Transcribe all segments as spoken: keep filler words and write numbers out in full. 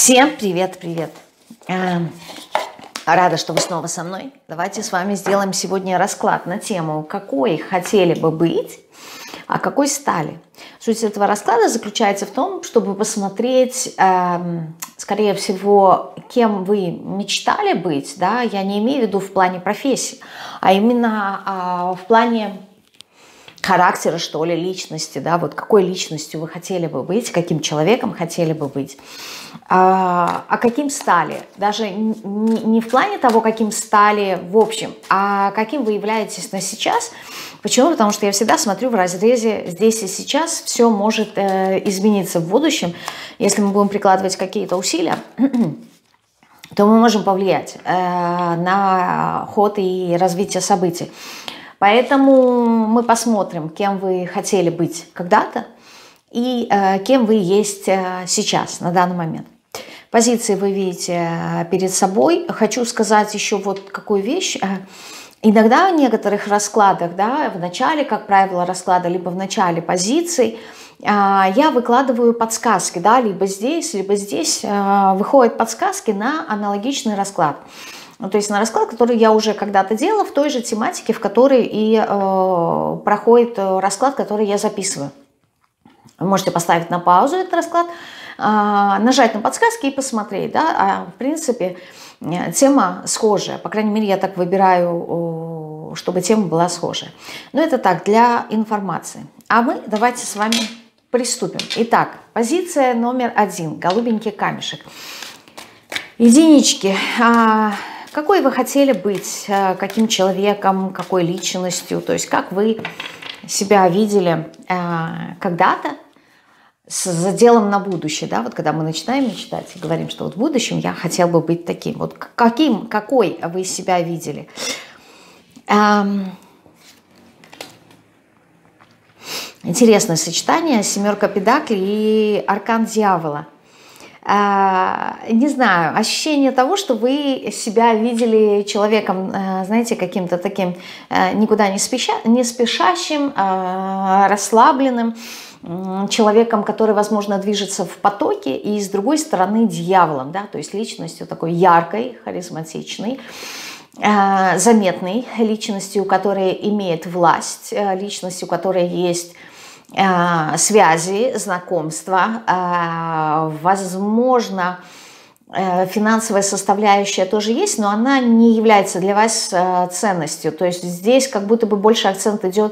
Всем привет-привет! Рада, что вы снова со мной. Давайте с вами сделаем сегодня расклад на тему, какой хотели бы быть, а какой стали. Суть этого расклада заключается в том, чтобы посмотреть, э, скорее всего, кем вы мечтали быть. Да? Я не имею в виду в плане профессии, а именно э, в плане характера, что ли, личности, да, вот какой личностью вы хотели бы быть, каким человеком хотели бы быть, а, а каким стали, даже не, не в плане того, каким стали в общем, а каким вы являетесь на сейчас. Почему? Потому что я всегда смотрю в разрезе здесь и сейчас, все может э, измениться в будущем, если мы будем прикладывать какие-то усилия, то мы можем повлиять э, на ход и развитие событий. Поэтому мы посмотрим, кем вы хотели быть когда-то и э, кем вы есть э, сейчас, на данный момент. Позиции вы видите перед собой. Хочу сказать еще вот какую вещь. Иногда в некоторых раскладах, да, в начале, как правило, расклада, либо в начале позиций, э, я выкладываю подсказки, да, либо здесь, либо здесь э, выходят подсказки на аналогичный расклад. Ну, то есть на расклад, который я уже когда-то делала в той же тематике, в которой и э, проходит расклад, который я записываю. Вы можете поставить на паузу этот расклад, э, нажать на подсказки и посмотреть. Да? А, в принципе, тема схожая. По крайней мере, я так выбираю, чтобы тема была схожая. Но это так, для информации. А мы давайте с вами приступим. Итак, позиция номер один. Голубенький камешек. Единички. Какой вы хотели быть, каким человеком, какой личностью, то есть как вы себя видели когда-то с заделом на будущее, да, вот когда мы начинаем мечтать и говорим, что вот в будущем я хотел бы быть таким, вот каким, какой вы себя видели. Интересное сочетание: семерка педаклей и аркан дьявола. Не знаю, ощущение того, что вы себя видели человеком, знаете, каким-то таким никуда не, спеша, не спешащим, расслабленным, человеком, который, возможно, движется в потоке, и с другой стороны дьяволом, да, то есть личностью такой яркой, харизматичной, заметной личностью, которая имеет власть, личностью, у которой есть связи, знакомства, возможно, финансовая составляющая тоже есть, но она не является для вас ценностью. То есть здесь как будто бы больше акцент идет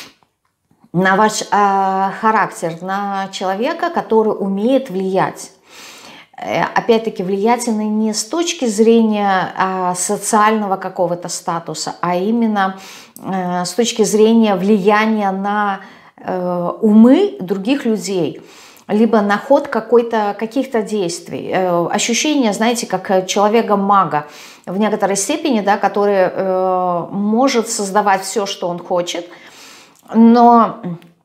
на ваш характер, на человека, который умеет влиять. Опять-таки влиятельный не с точки зрения социального какого-то статуса, а именно с точки зрения влияния на умы других людей, либо на ход какой-то, каких-то действий. Ощущение, знаете, как человека-мага в некоторой степени, да, который э, может создавать все, что он хочет, но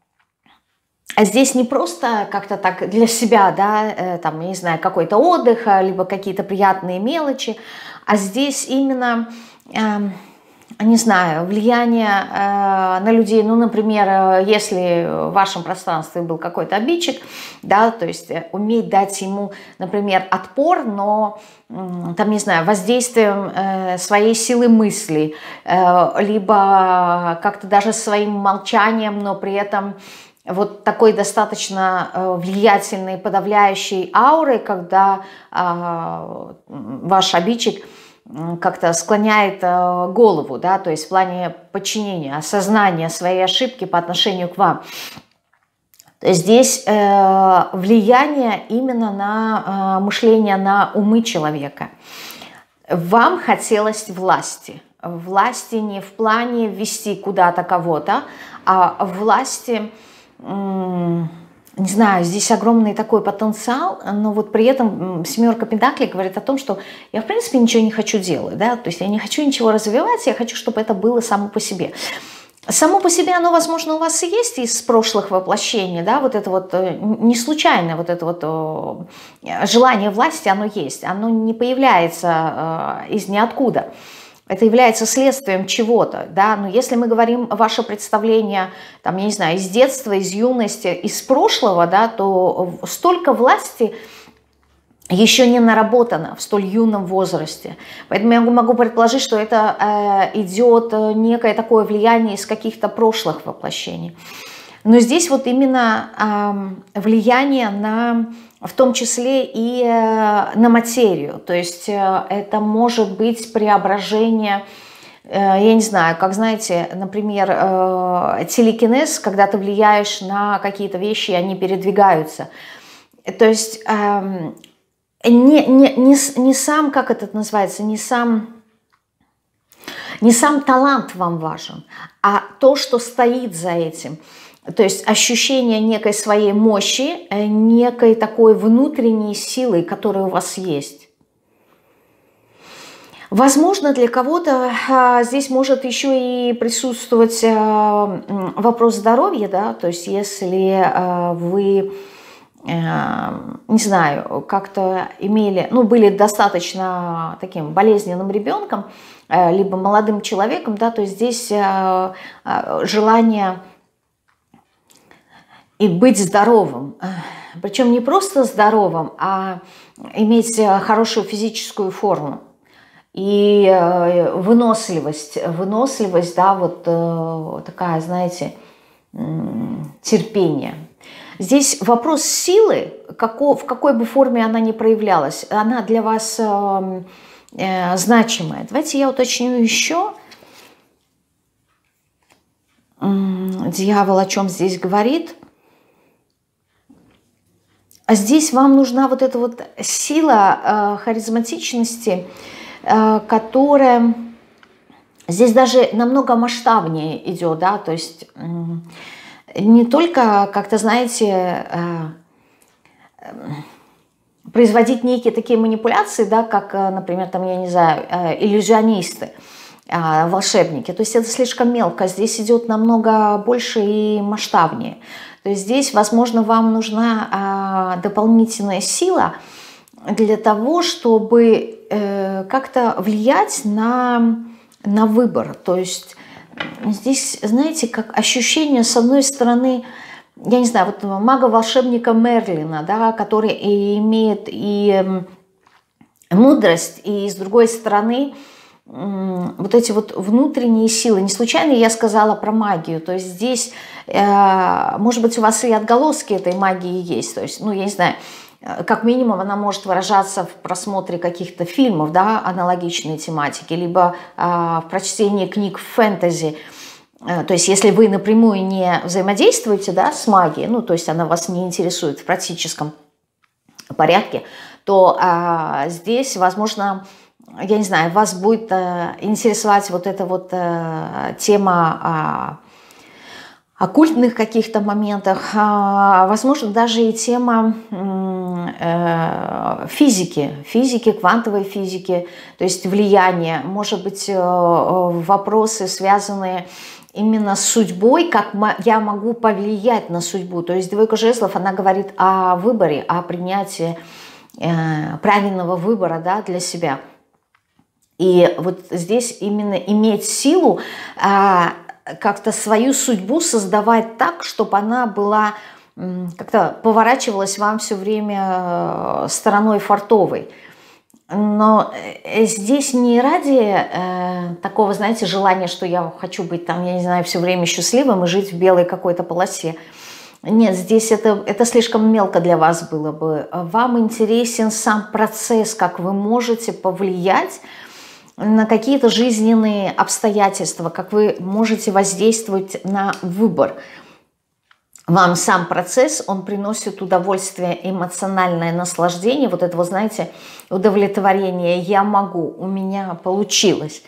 здесь не просто как-то так для себя, да, э, там, не знаю, какой-то отдых, либо какие-то приятные мелочи, а здесь именно... Э, не знаю, влияние э, на людей, ну, например, если в вашем пространстве был какой-то обидчик, да, то есть э, уметь дать ему, например, отпор, но, э, там, не знаю, воздействием э, своей силы мысли, э, либо как-то даже своим молчанием, но при этом вот такой достаточно э, влиятельной, подавляющей аурой, когда э, ваш обидчик как-то склоняет э, голову, да, то есть в плане подчинения, осознания своей ошибки по отношению к вам. То есть здесь э, влияние именно на э, мышление, на умы человека. Вам хотелось власти. Власти не в плане ввести куда-то кого-то, а власти... Не знаю, здесь огромный такой потенциал, но вот при этом семерка педаклей говорит о том, что я, в принципе, ничего не хочу делать, да, то есть я не хочу ничего развивать, я хочу, чтобы это было само по себе. Само по себе оно, возможно, у вас и есть из прошлых воплощений, да, вот это вот не случайно, вот это вот желание власти, оно есть, оно не появляется из ниоткуда. Это является следствием чего-то, да, но если мы говорим ваше представление, там, я не знаю, из детства, из юности, из прошлого, да, то столько власти еще не наработано в столь юном возрасте. Поэтому я могу предположить, что это э, идет некое такое влияние из каких-то прошлых воплощений. Но здесь вот именно э, влияние на, в том числе и э, на материю. То есть э, это может быть преображение, э, я не знаю, как знаете, например, э, телекинез, когда ты влияешь на какие-то вещи, и они передвигаются. То есть... Э, Не, не, не, не сам, как это называется, не сам, не сам талант вам важен, а то, что стоит за этим. То есть ощущение некой своей мощи, некой такой внутренней силы, которая у вас есть. Возможно, для кого-то а, здесь может еще и присутствовать а, вопрос здоровья, да, то есть если а, вы... не знаю, как-то имели, ну, были достаточно таким болезненным ребенком, либо молодым человеком, да, то есть здесь желание и быть здоровым. Причем не просто здоровым, а иметь хорошую физическую форму и выносливость. Выносливость, да, вот такая, знаете, терпение. Здесь вопрос силы, како, в какой бы форме она ни проявлялась, она для вас э, э, значимая. Давайте я уточню еще. Дьявол о чем здесь говорит? А здесь вам нужна вот эта вот сила э, харизматичности, э, которая здесь даже намного масштабнее идет, да, то есть... Э, не только, как-то, знаете, производить некие такие манипуляции, да, как, например, там, я не знаю, иллюзионисты, волшебники. То есть это слишком мелко. Здесь идет намного больше и масштабнее. То есть здесь, возможно, вам нужна дополнительная сила для того, чтобы как-то влиять на, на выбор. То есть здесь, знаете, как ощущение, с одной стороны, я не знаю, вот мага-волшебника Мерлина, да, который и имеет и мудрость, и с другой стороны вот эти вот внутренние силы. Не случайно я сказала про магию, то есть здесь, может быть, у вас и отголоски этой магии есть, то есть, ну, я не знаю, как минимум она может выражаться в просмотре каких-то фильмов, да, аналогичной тематики, либо э, в прочтении книг фэнтези. Э, то есть если вы напрямую не взаимодействуете, да, с магией, ну, то есть она вас не интересует в практическом порядке, то э, здесь, возможно, я не знаю, вас будет э, интересовать вот эта вот э, тема... Э, оккультных каких-то моментах, возможно, даже и тема физики, физики, квантовой физики, то есть влияние, может быть, вопросы, связанные именно с судьбой, как я могу повлиять на судьбу. То есть двойка жезлов, она говорит о выборе, о принятии правильного выбора, да, для себя. И вот здесь именно иметь силу, как-то свою судьбу создавать так, чтобы она была, как-то поворачивалась вам все время стороной фартовой. Но здесь не ради э, такого, знаете, желания, что я хочу быть там, я не знаю, все время счастливым и жить в белой какой-то полосе. Нет, здесь это, это слишком мелко для вас было бы. Вам интересен сам процесс, как вы можете повлиять на какие-то жизненные обстоятельства, как вы можете воздействовать на выбор. Вам сам процесс, он приносит удовольствие, эмоциональное наслаждение, вот это, вы знаете, удовлетворение. Я могу, у меня получилось.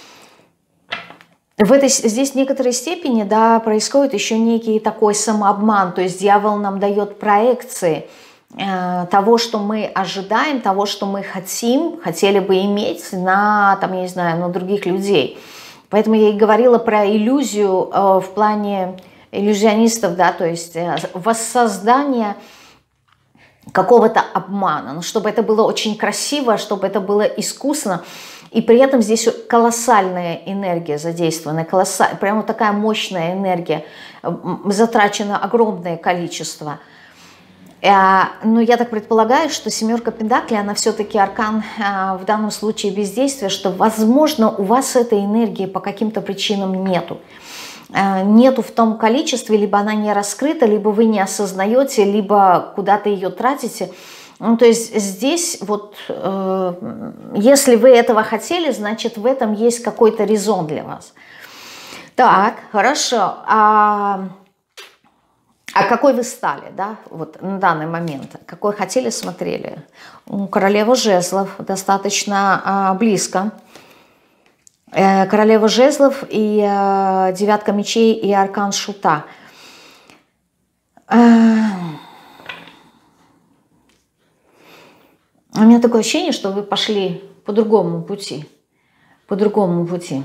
В этой, здесь в некоторой степени, да, происходит еще некий такой самообман, то есть дьявол нам дает проекции того, что мы ожидаем, того, что мы хотим, хотели бы иметь на, там, я не знаю, на других людей. Поэтому я и говорила про иллюзию э, в плане иллюзионистов, да, то есть э, воссоздание какого-то обмана, но чтобы это было очень красиво, чтобы это было искусно, и при этом здесь колоссальная энергия задействована, колоссаль... прямо такая мощная энергия, затрачено огромное количество. Но я так предполагаю, что семерка пентаклей, она все-таки аркан в данном случае бездействия, что, возможно, у вас этой энергии по каким-то причинам нету. Нету в том количестве, либо она не раскрыта, либо вы не осознаете, либо куда-то ее тратите. Ну, то есть здесь вот, э, если вы этого хотели, значит, в этом есть какой-то резон для вас. Так, хорошо. А... А какой вы стали, да, вот на данный момент? Какой хотели, смотрели? Королева жезлов достаточно а, близко. Э, королева жезлов и э, девятка мечей и аркан шута. Э, у меня такое ощущение, что вы пошли по другому пути. По другому пути.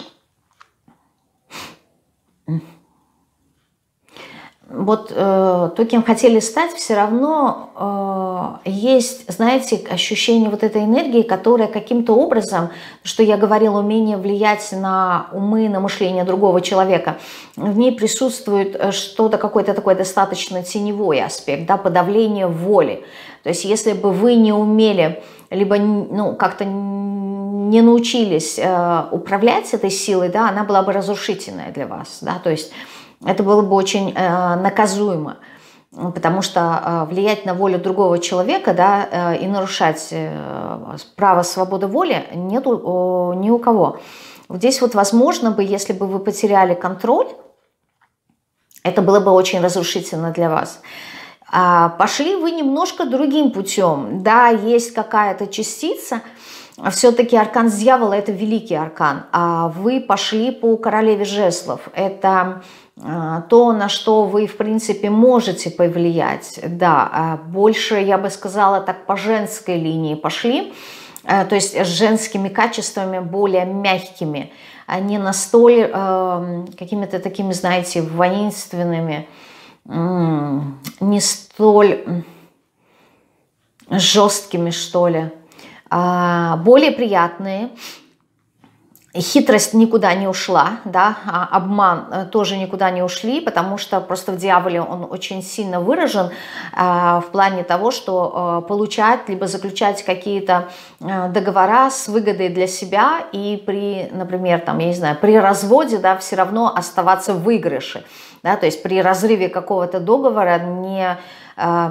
Вот э, то, кем хотели стать, все равно э, есть, знаете, ощущение вот этой энергии, которая каким-то образом, что я говорила, умение влиять на умы, на мышление другого человека, в ней присутствует что-то, какой-то такой достаточно теневой аспект, да, подавление воли. То есть если бы вы не умели, либо ну, как-то не научились э, управлять этой силой, да, она была бы разрушительная для вас, да, то есть это было бы очень э, наказуемо, потому что э, влиять на волю другого человека, да, э, и нарушать э, право свободы воли нету э, ни у кого. Здесь вот возможно бы, если бы вы потеряли контроль, это было бы очень разрушительно для вас. А пошли вы немножко другим путем. Да, есть какая-то частица, все-таки аркан дьявола – это великий аркан, а вы пошли по королеве жезлов. Это то, на что вы, в принципе, можете повлиять. Да, больше, я бы сказала, так по женской линии пошли, то есть с женскими качествами более мягкими, а не настолько э, какими-то такими, знаете, воинственными, э, не столь жесткими, что ли, а более приятные. Хитрость никуда не ушла, да, а обман тоже никуда не ушли, потому что просто в дьяволе он очень сильно выражен э, в плане того, что э, получать, либо заключать какие-то э, договора с выгодой для себя и при, например, там, я не знаю, при разводе, да, все равно оставаться в выигрыше, да, то есть при разрыве какого-то договора не, э,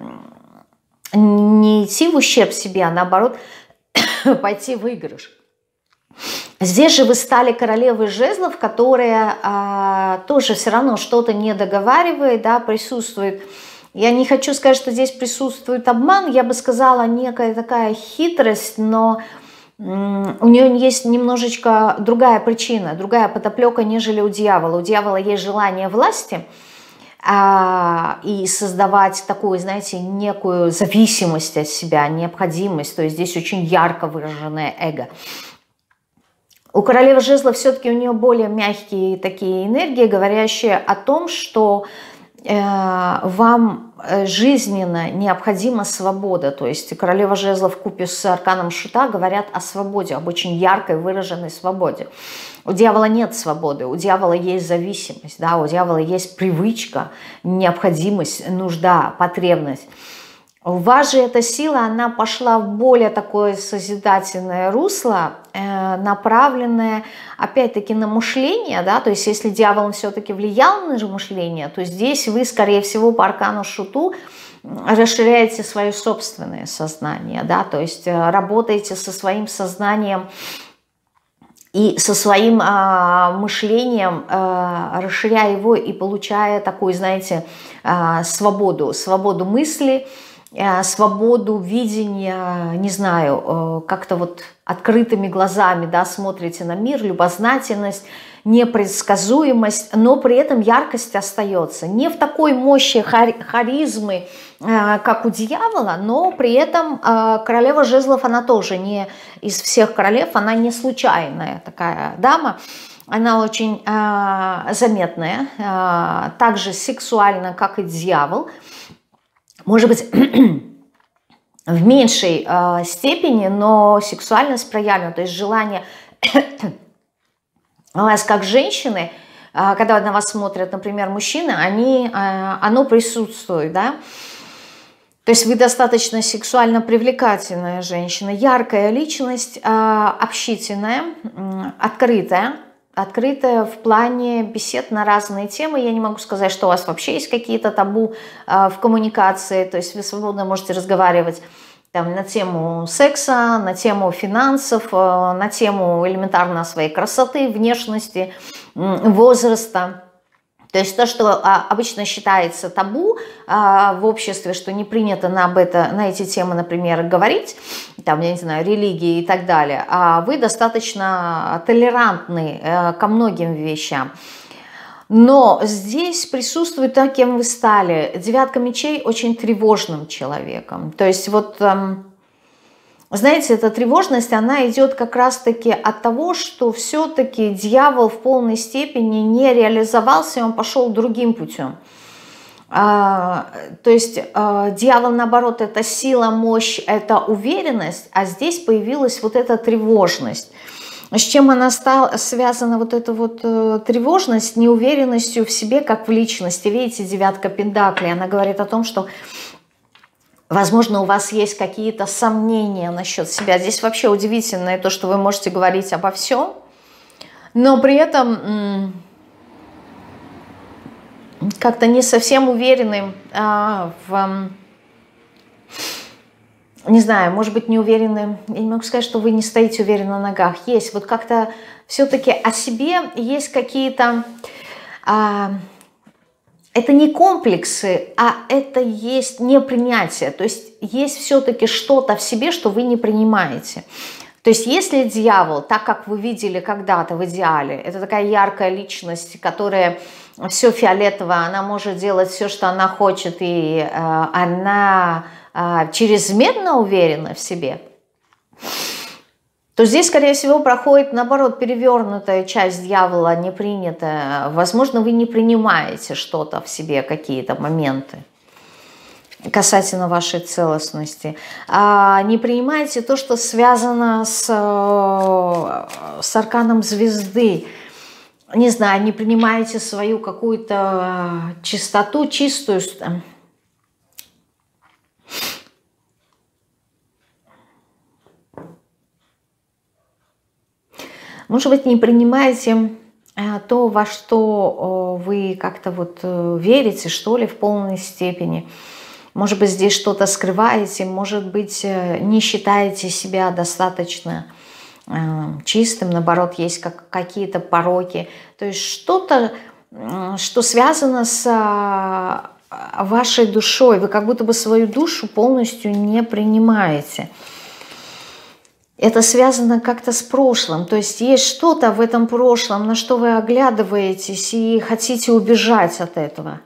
не идти в ущерб себе, а наоборот пойти в выигрыш. Здесь же вы стали королевой жезлов, которая а, тоже все равно что-то не договаривает, да, присутствует. Я не хочу сказать, что здесь присутствует обман, я бы сказала некая такая хитрость, но м, у нее есть немножечко другая причина, другая подоплека, нежели у дьявола. У дьявола есть желание власти а, и создавать такую, знаете, некую зависимость от себя, необходимость, то есть здесь очень ярко выраженное эго. У королевы жезлов все-таки у нее более мягкие такие энергии, говорящие о том, что э, вам жизненно необходима свобода. То есть королева жезлов вкупе с арканом шута говорят о свободе, об очень яркой выраженной свободе. У дьявола нет свободы, у дьявола есть зависимость, да, у дьявола есть привычка, необходимость, нужда, потребность. У вас же эта сила, она пошла в более такое созидательное русло, э, направленное опять-таки на мышление, да, то есть если дьявол все-таки влиял на мышление, то здесь вы, скорее всего, по аркану шуту расширяете свое собственное сознание, да, то есть э, работаете со своим сознанием и со своим э, мышлением, э, расширяя его и получая такую, знаете, э, свободу, свободу мысли, свободу видения, не знаю, как-то вот открытыми глазами, да, смотрите на мир, любознательность, непредсказуемость, но при этом яркость остается. Не в такой мощи харизмы, как у дьявола, но при этом королева жезлов, она тоже не из всех королев, она не случайная такая дама. Она очень заметная, так же сексуальна, как и дьявол. Может быть, в меньшей э, степени, но сексуальность проявлена, то есть желание вас как женщины, э, когда на вас смотрят, например, мужчины, они, э, оно присутствует, да. То есть вы достаточно сексуально привлекательная женщина, яркая личность, общительная, открытая. Открытая в плане бесед на разные темы. Я не могу сказать, что у вас вообще есть какие-то табу в коммуникации. То есть вы свободно можете разговаривать там, на тему секса, на тему финансов, на тему элементарно своей красоты, внешности, возраста. То есть то, что а, обычно считается табу а, в обществе, что не принято на, об это, на эти темы, например, говорить, там, я не знаю, религии и так далее, а вы достаточно толерантны а, ко многим вещам. Но здесь присутствует то, кем вы стали. Девятка мечей очень тревожным человеком. То есть вот... Знаете, эта тревожность, она идет как раз-таки от того, что все-таки дьявол в полной степени не реализовался, и он пошел другим путем. А, то есть а, дьявол, наоборот, это сила, мощь, это уверенность, а здесь появилась вот эта тревожность. С чем она стала связана, вот эта вот э, тревожность, неуверенностью в себе, как в личности. Видите, девятка пентаклей, она говорит о том, что... Возможно, у вас есть какие-то сомнения насчет себя. Здесь вообще удивительно то, что вы можете говорить обо всем, но при этом как-то не совсем уверены а, в... Не знаю, может быть, не уверены. Я не могу сказать, что вы не стоите уверенно на ногах. Есть вот как-то все-таки о себе есть какие-то... А, это не комплексы, а это есть непринятие. То есть есть все-таки что-то в себе, что вы не принимаете. То есть если дьявол, так как вы видели когда-то в идеале, это такая яркая личность, которая все фиолетово, она может делать все, что она хочет, и э, она э, чрезмерно уверена в себе, то здесь, скорее всего, проходит, наоборот, перевернутая часть дьявола, не принятая. Возможно, вы не принимаете что-то в себе, какие-то моменты касательно вашей целостности. А не принимаете то, что связано с, с арканом звезды. Не знаю, не принимаете свою какую-то чистоту, чистую... Может быть, не принимаете то, во что вы как-то вот верите, что ли, в полной степени. Может быть, здесь что-то скрываете, может быть, не считаете себя достаточно чистым, наоборот, есть как какие-то пороки. То есть что-то, что связано с вашей душой. Вы как будто бы свою душу полностью не принимаете. Это связано как-то с прошлым, то есть есть что-то в этом прошлом, на что вы оглядываетесь и хотите убежать от этого.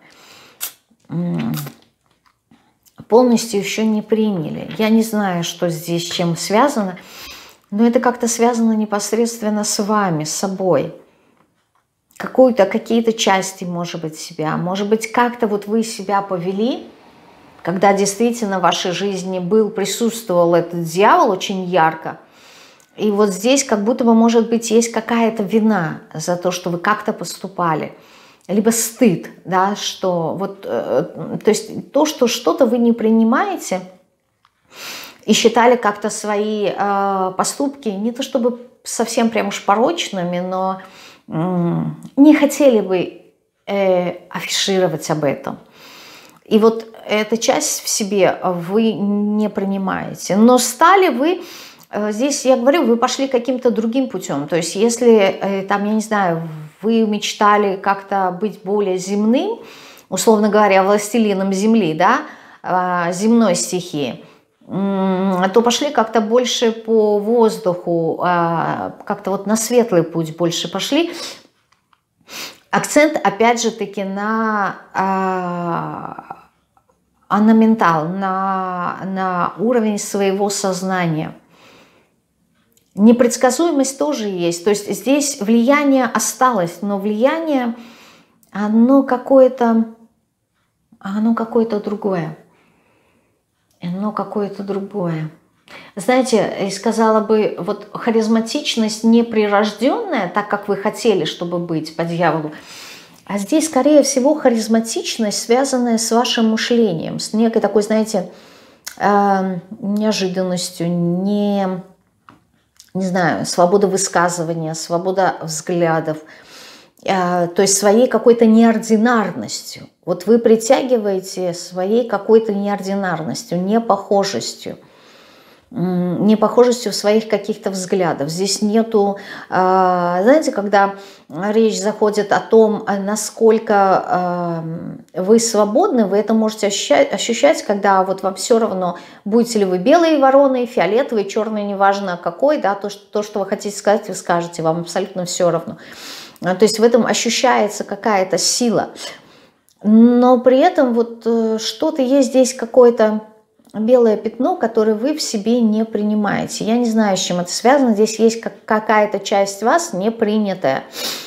Полностью еще не приняли. Я не знаю, что здесь с чем связано, но это как-то связано непосредственно с вами, с собой. Какую-то, какие-то части, может быть, себя. Может быть, как-то вот вы себя повели, когда действительно в вашей жизни был, присутствовал этот дьявол очень ярко. И вот здесь как будто бы, может быть, есть какая-то вина за то, что вы как-то поступали. Либо стыд, да, что вот, э, то есть то, что что-то вы не принимаете и считали как-то свои э, поступки, не то чтобы совсем прям уж порочными, но э, не хотели бы э, афишировать об этом. И вот эту часть в себе вы не принимаете. Но стали вы, здесь я говорю, вы пошли каким-то другим путем. То есть если, там, я не знаю, вы мечтали как-то быть более земным, условно говоря, властелином земли, да, земной стихии, то пошли как-то больше по воздуху, как-то вот на светлый путь больше пошли. Акцент, опять же таки, на, а, на ментал, на, на уровень своего сознания. Непредсказуемость тоже есть. То есть здесь влияние осталось, но влияние, оно какое-то, оно какое-то другое. Оно какое-то другое. Знаете, я сказала бы, вот харизматичность неприрожденная, так как вы хотели, чтобы быть по дьяволу, А здесь, скорее всего, харизматичность, связанная с вашим мышлением, с некой такой, знаете, э, неожиданностью, не, не знаю, свобода высказывания, свобода взглядов, э, то есть своей какой-то неординарностью. Вот вы притягиваете своей какой-то неординарностью, непохожестью. непохожестью своих каких-то взглядов. Здесь нету, знаете, когда речь заходит о том, насколько вы свободны, вы это можете ощущать, ощущать, когда вот вам все равно, будете ли вы белые вороны, фиолетовые, черные, неважно какой, да, то, что, то, что вы хотите сказать, вы скажете, вам абсолютно все равно. То есть в этом ощущается какая-то сила. Но при этом вот что-то есть здесь какое-то белое пятно, которое вы в себе не принимаете. Я не знаю, с чем это связано. Здесь есть какая-то часть вас не принятая.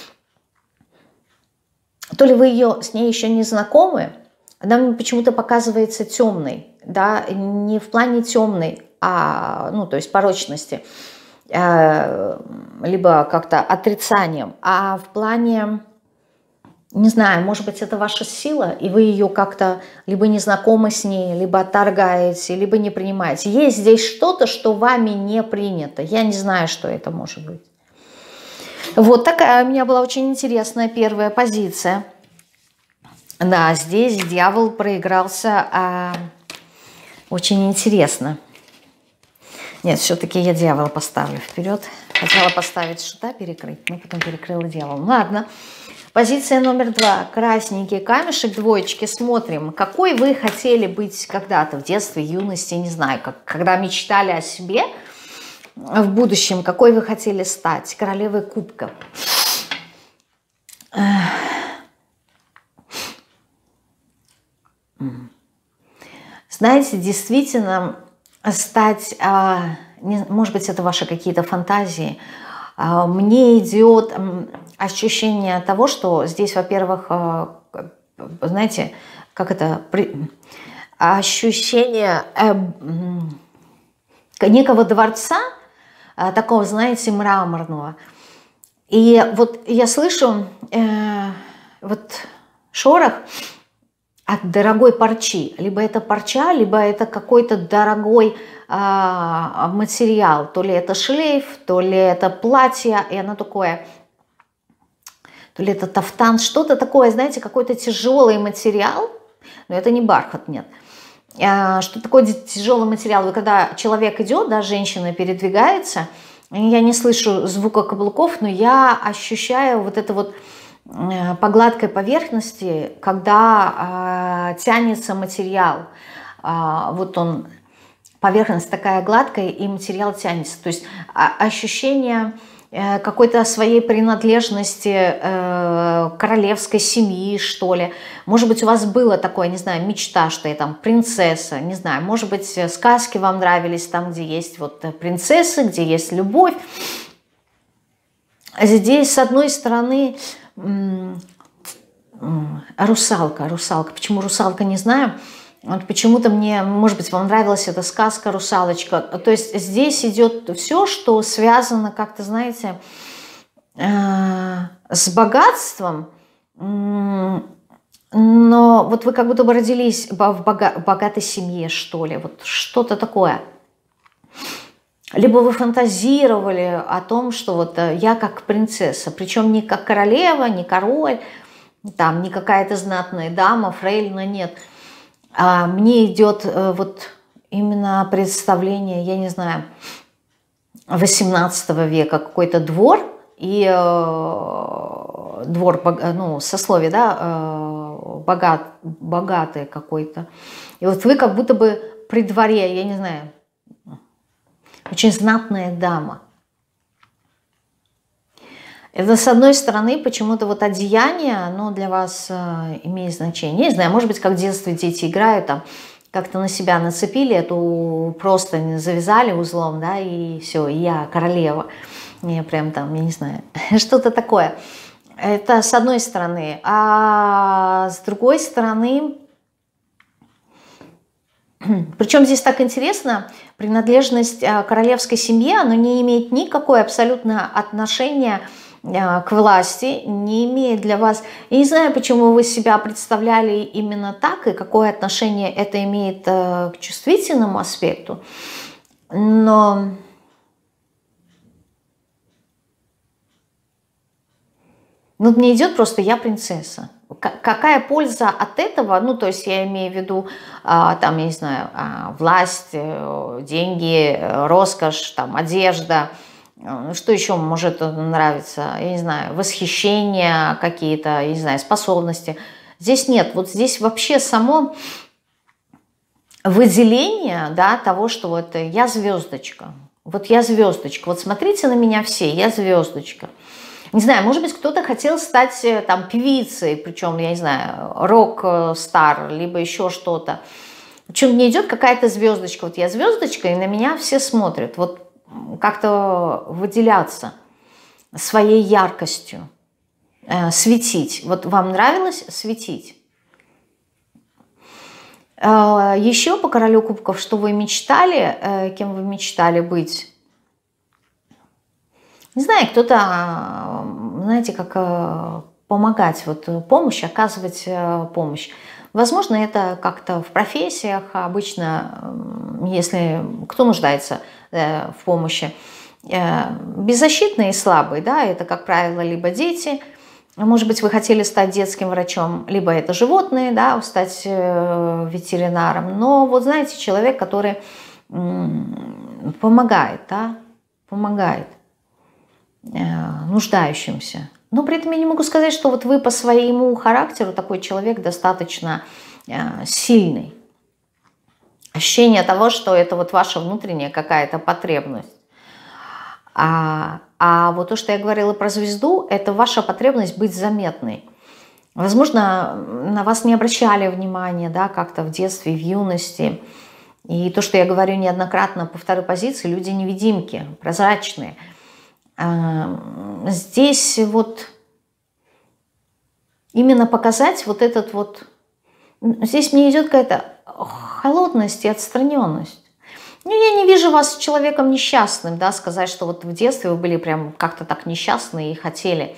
То ли вы ее, с ней еще не знакомы, она почему-то показывается темной, да, не в плане темной, а, ну, то есть порочности, либо как-то отрицанием, а в плане, не знаю, может быть, это ваша сила, и вы ее как-то либо не знакомы с ней, либо отторгаете, либо не принимаете. Есть здесь что-то, что вами не принято. Я не знаю, что это может быть. Вот такая у меня была очень интересная первая позиция. Да, здесь дьявол проигрался. А... Очень интересно. Нет, все-таки я дьявола поставлю вперед. Хотела поставить шута, перекрыть, но потом перекрыла дьявол. Ладно. Позиция номер два. Красненький камешек, двоечки. Смотрим, какой вы хотели быть когда-то в детстве, юности, не знаю, как, когда мечтали о себе в будущем, какой вы хотели стать. Королевой кубков. Знаете, действительно стать, может быть, это ваши какие-то фантазии, мне идет ощущение того, что здесь, во-первых, знаете, как это, ощущение некого дворца, такого, знаете, мраморного. И вот я слышу вот шорох от дорогой парчи. Либо это парча, либо это какой-то дорогой а, материал. То ли это шлейф, то ли это платье, и оно такое, то ли это тафтан, что-то такое, знаете, какой-то тяжелый материал, но это не бархат, нет. А, что такое тяжелый материал? Вы когда человек идет, да, женщина передвигается, я не слышу звука каблуков, но я ощущаю вот это вот по гладкой поверхности, когда э, тянется материал, э, вот он, поверхность такая гладкая, и материал тянется. То есть э, ощущение э, какой-то своей принадлежности э, королевской семьи, что ли. Может быть, у вас было такое, не знаю, мечта, что я там принцесса, не знаю, может быть, сказки вам нравились, там, где есть вот принцессы, где есть любовь. Здесь, с одной стороны, русалка, русалка. Почему русалка, не знаю. Вот почему-то мне, может быть, вам нравилась эта сказка «Русалочка». То есть здесь идет все, что связано как-то, знаете, с богатством. Но вот вы как будто бы родились в богатой семье, что ли. Вот что-то такое. Либо вы фантазировали о том, что вот я как принцесса, причем не как королева, не король, там не какая-то знатная дама, фрейлина, нет. А мне идет вот именно представление, я не знаю, восемнадцатого века, какой-то двор, и э, двор, ну, сословие, да, э, богат, богатый какой-то. И вот вы как будто бы при дворе, я не знаю, очень знатная дама. Это, с одной стороны, почему-то вот одеяние, оно для вас э, имеет значение. Не знаю, может быть, как в детстве дети играют, там, как-то на себя нацепили эту простынь, завязали узлом, да, и все, и я королева. Я прям там, я не знаю, что-то такое. Это с одной стороны. А с другой стороны, причем здесь так интересно, принадлежность королевской семье, она не имеет никакое абсолютно отношения к власти, не имеет для вас... Я не знаю, почему вы себя представляли именно так, и какое отношение это имеет к чувствительному аспекту, но... Ну, мне идет просто «я принцесса». Какая польза от этого? Ну, то есть я имею в виду, там, я не знаю, власть, деньги, роскошь, там, одежда. Что еще может нравиться? Я не знаю, восхищение какие-то, я не знаю, способности. Здесь нет. Вот здесь вообще само выделение, да, того, что вот я звездочка. Вот я звездочка. Вот смотрите на меня все, я звездочка. Не знаю, может быть, кто-то хотел стать там певицей, причем, я не знаю, рок-стар, либо еще что-то. Причем мне идет какая-то звездочка. Вот я звездочка, и на меня все смотрят. Вот как-то выделяться своей яркостью, э, светить. Вот вам нравилось светить? Э, еще по королю кубков, что вы мечтали, э, кем вы мечтали быть? Не знаю, кто-то, знаете, как помогать, вот помощь, оказывать помощь. Возможно, это как-то в профессиях, обычно, если кто нуждается в помощи, беззащитные и слабые, да, это, как правило, либо дети, может быть, вы хотели стать детским врачом, либо это животные, да, стать ветеринаром, но вот, знаете, человек, который помогает, да, помогает нуждающимся. Но при этом я не могу сказать, что вот вы по своему характеру такой человек достаточно сильный. Ощущение того, что это вот ваша внутренняя какая-то потребность. А, а вот то, что я говорила про звезду, это ваша потребность быть заметной. Возможно, на вас не обращали внимания, да, как-то в детстве, в юности. И то, что я говорю неоднократно по второй позиции, люди-невидимки, прозрачные. Здесь вот именно показать вот этот вот... Здесь мне идет какая-то холодность и отстраненность. Ну, я не вижу вас человеком несчастным, да, сказать, что вот в детстве вы были прям как-то так несчастны и хотели,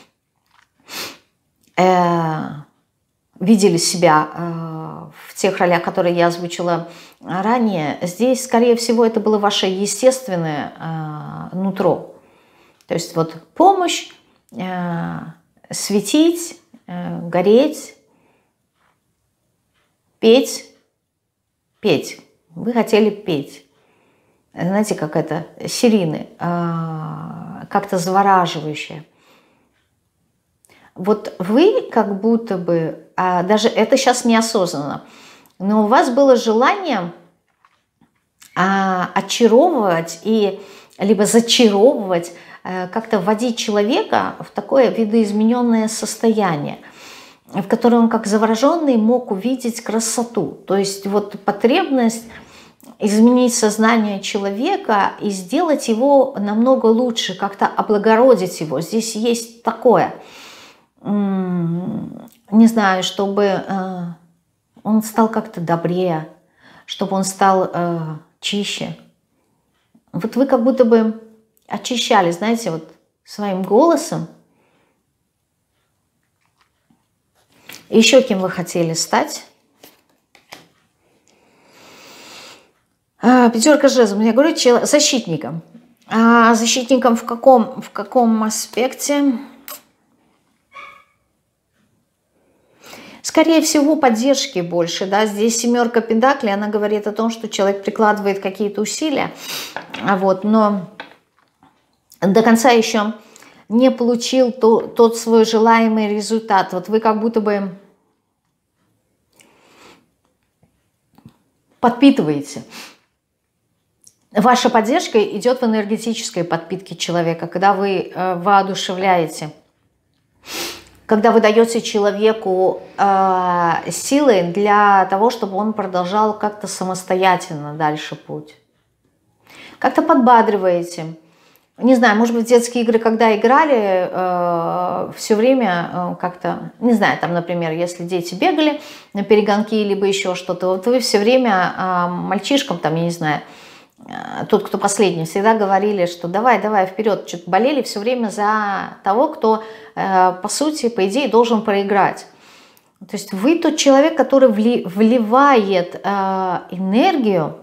э, видели себя э, в тех ролях, которые я озвучила ранее. Здесь, скорее всего, это было ваше естественное э, нутро. То есть вот помощь, э, светить, э, гореть, петь, петь. Вы хотели петь. Знаете, как это, сирины, э, как-то завораживающее. Вот вы как будто бы, э, даже это сейчас неосознанно, но у вас было желание э, очаровывать и либо зачаровывать, как-то вводить человека в такое видоизмененное состояние, в котором он как завороженный мог увидеть красоту. То есть вот потребность изменить сознание человека и сделать его намного лучше, как-то облагородить его. Здесь есть такое, не знаю, чтобы он стал как-то добрее, чтобы он стал чище. Вот вы как будто бы очищали, знаете, вот своим голосом. Еще кем вы хотели стать? А, пятерка жезлов. Я говорю, защитником. А защитником в каком, в каком аспекте? Скорее всего, поддержки больше. Да? Здесь семерка пентаклей, она говорит о том, что человек прикладывает какие-то усилия, вот, но до конца еще не получил то, тот свой желаемый результат. Вот вы как будто бы подпитываете. Ваша поддержка идет в энергетической подпитке человека, когда вы э, воодушевляете, когда вы даете человеку э, силы для того, чтобы он продолжал как-то самостоятельно дальше путь. Как-то подбадриваете. Не знаю, может быть, в детские игры, когда играли, э, все время э, как-то, не знаю, там, например, если дети бегали на перегонки, либо еще что-то, вот вы все время э, мальчишкам, там, я не знаю, тот, кто последний, всегда говорили, что давай, давай, вперед, что-то болели все время за того, кто, по сути, по идее, должен проиграть. То есть вы тот человек, который вливает энергию,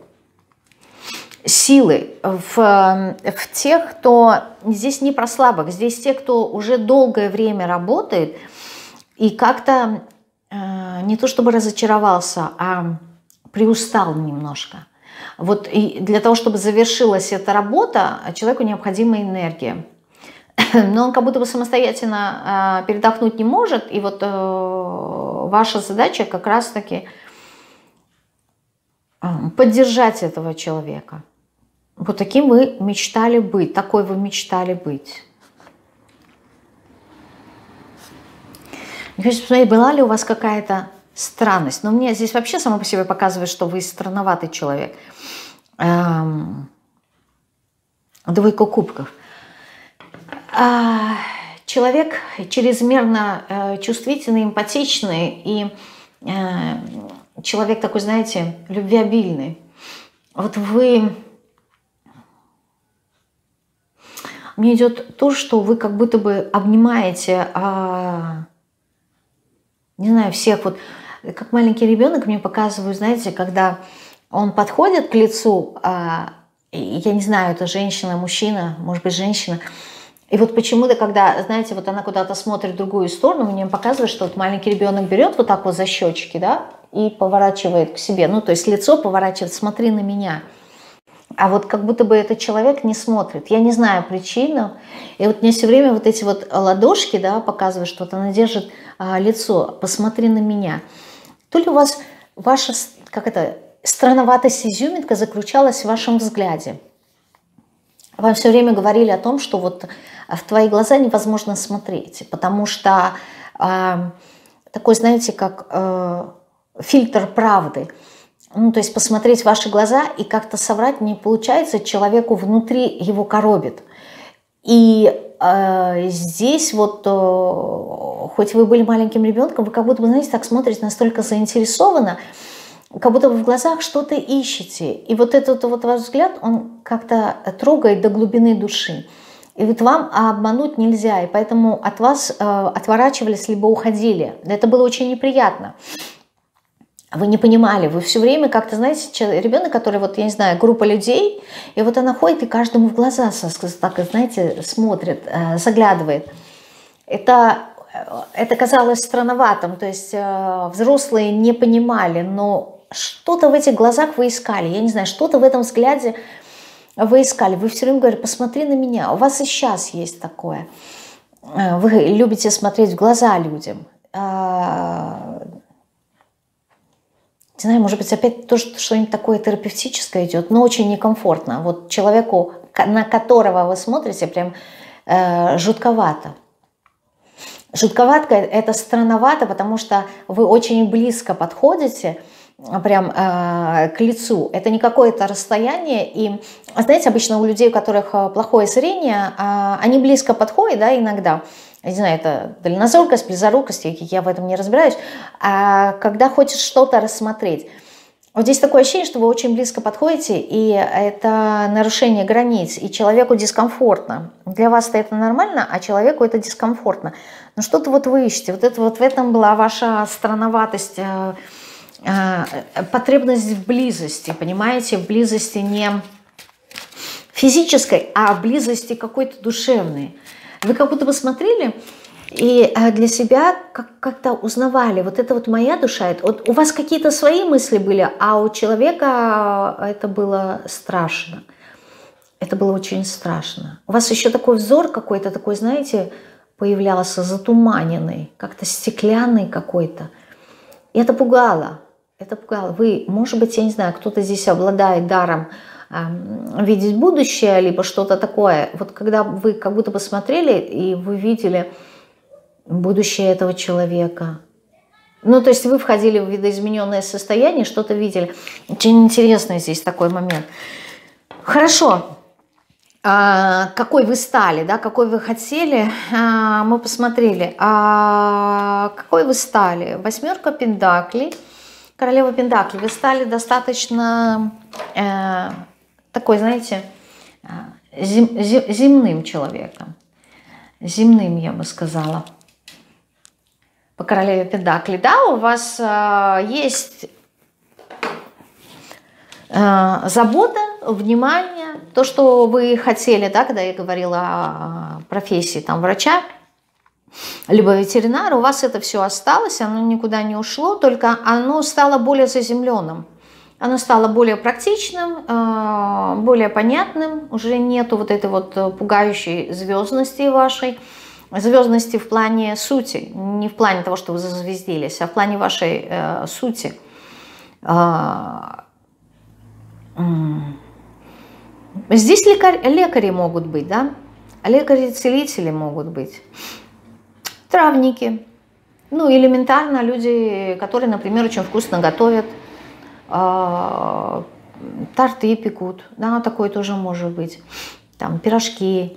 силы в, в тех, кто здесь не про слабых, здесь те, кто уже долгое время работает и как-то не то чтобы разочаровался, а приустал немножко. Вот и для того, чтобы завершилась эта работа, человеку необходима энергия. Но он как будто бы самостоятельно э, передохнуть не может. И вот э, ваша задача как раз-таки э, поддержать этого человека. Вот таким вы мечтали быть, такой вы мечтали быть. Посмотрите, была ли у вас какая-то странность? Но мне здесь вообще само по себе показывает, что вы странноватый человек. Эм, двойка кубков. Человек чрезмерно э, чувствительный, эмпатичный и э, человек такой, знаете, любвеобильный. Вот вы... Мне идет то, что вы как будто бы обнимаете, э, не знаю, всех. Вот как маленький ребенок мне показывают, знаете, когда он подходит к лицу, э, я не знаю, это женщина, мужчина, может быть, женщина. И вот почему-то, когда, знаете, вот она куда-то смотрит в другую сторону, мне показывает, что вот маленький ребенок берет вот так вот за щечки, да, и поворачивает к себе. Ну, то есть лицо поворачивает, смотри на меня. А вот как будто бы этот человек не смотрит. Я не знаю причину. И вот мне все время вот эти вот ладошки, да, показывают, что вот она держит а, лицо. Посмотри на меня. То ли у вас ваша, как это, странноватость, изюминка заключалась в вашем взгляде. Вам все время говорили о том, что вот в твои глаза невозможно смотреть, потому что э, такой, знаете, как э, фильтр правды. Ну, то есть посмотреть в ваши глаза и как-то соврать не получается, человеку внутри его коробит. И э, здесь вот, э, хоть вы были маленьким ребенком, вы как будто бы, знаете, так смотрите настолько заинтересованно, как будто вы в глазах что-то ищете. И вот этот вот ваш взгляд, он как-то трогает до глубины души. И вот вам обмануть нельзя, и поэтому от вас э, отворачивались, либо уходили. Это было очень неприятно. Вы не понимали, вы все время как-то, знаете, ребенок, который, вот, я не знаю, группа людей, и вот она ходит и каждому в глаза, так, знаете, смотрит, э, заглядывает. Это, это казалось странноватым, то есть э, взрослые не понимали, но что-то в этих глазах вы искали, я не знаю, что-то в этом взгляде вы искали. Вы все время говорите, посмотри на меня. У вас и сейчас есть такое. Вы любите смотреть в глаза людям. Не знаю, может быть, опять тоже что-нибудь такое терапевтическое идет, но очень некомфортно. Вот человеку, на которого вы смотрите, прям э, жутковато. Жутковато, это странновато, потому что вы очень близко подходите прям э, к лицу. Это не какое-то расстояние. И, знаете, обычно у людей, у которых плохое зрение, э, они близко подходят, да, иногда. Я не знаю, это дальнозоркость, близорукость, я в этом не разбираюсь. А когда хочешь что-то рассмотреть. Вот здесь такое ощущение, что вы очень близко подходите, и это нарушение границ, и человеку дискомфортно. Для вас это нормально, а человеку это дискомфортно. Но что-то вот вы ищете. Вот, это, вот в этом была ваша странноватость, потребность в близости, понимаете, в близости не физической, а в близости какой-то душевной. Вы как будто бы смотрели и для себя как-то узнавали, вот это вот моя душа, это, вот у вас какие-то свои мысли были, а у человека это было страшно, это было очень страшно. У вас еще такой взор какой-то такой, знаете, появлялся затуманенный, как-то стеклянный какой-то, и это пугало. Это пугало. Вы, может быть, я не знаю, кто-то здесь обладает даром э, видеть будущее, либо что-то такое. Вот когда вы как будто бы смотрели, и вы видели будущее этого человека. Ну, то есть вы входили в видоизмененное состояние, что-то видели. Очень интересный здесь такой момент. Хорошо. А, какой вы стали, да, какой вы хотели, а, мы посмотрели. А, какой вы стали? Восьмерка пентаклей. Королева Пентаклей, вы стали достаточно э, такой, знаете, зем, зем, земным человеком. Земным, я бы сказала. По королеве Пентаклей. Да, у вас э, есть э, забота, внимание, то, что вы хотели, да, когда я говорила о профессии там, врача, либо ветеринара, у вас это все осталось, оно никуда не ушло, только оно стало более заземленным. Оно стало более практичным, более понятным, уже нету вот этой вот пугающей звездности вашей, звездности в плане сути, не в плане того, что вы зазвездились, а в плане вашей э, сути. Здесь лекарь, лекари могут быть, да, лекари-целители могут быть, травники, ну, элементарно люди, которые, например, очень вкусно готовят, торты пекут, да, такое тоже может быть, там пирожки,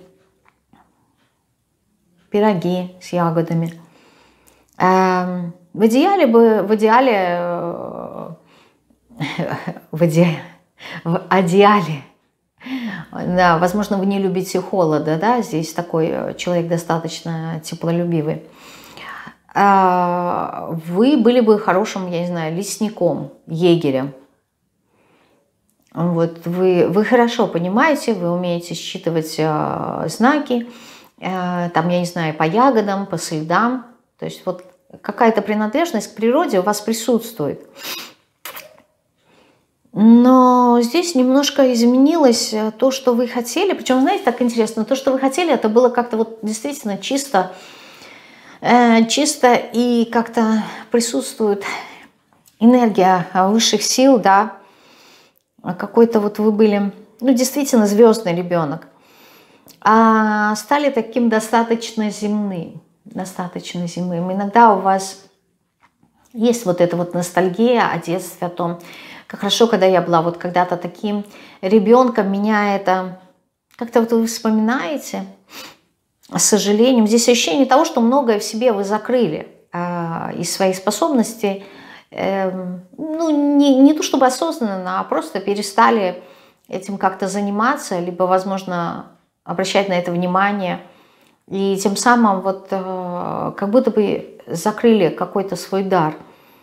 пироги с ягодами. В идеале бы, в идеале, в идеале, в идеале, да, возможно, вы не любите холода, да, здесь такой человек достаточно теплолюбивый. Вы были бы хорошим, я не знаю, лесником, егерем. Вот вы, вы хорошо понимаете, вы умеете считывать э, знаки, э, там, я не знаю, по ягодам, по следам. То есть вот какая-то принадлежность к природе у вас присутствует. Но здесь немножко изменилось то, что вы хотели. Причем, знаете, так интересно, то, что вы хотели, это было как-то вот действительно чисто, э, чисто и как-то присутствует энергия высших сил, да. Какой-то вот вы были, ну, действительно звездный ребенок. А стали таким достаточно земным. Достаточно земным. Иногда у вас есть вот эта вот ностальгия о детстве, о том, как хорошо, когда я была вот когда-то таким ребенком, меня это как-то вот вы вспоминаете с сожалением. Здесь ощущение того, что многое в себе вы закрыли э, из своих способностей, э, ну, не, не то чтобы осознанно, а просто перестали этим как-то заниматься, либо, возможно, обращать на это внимание. И тем самым вот э, как будто бы закрыли какой-то свой дар.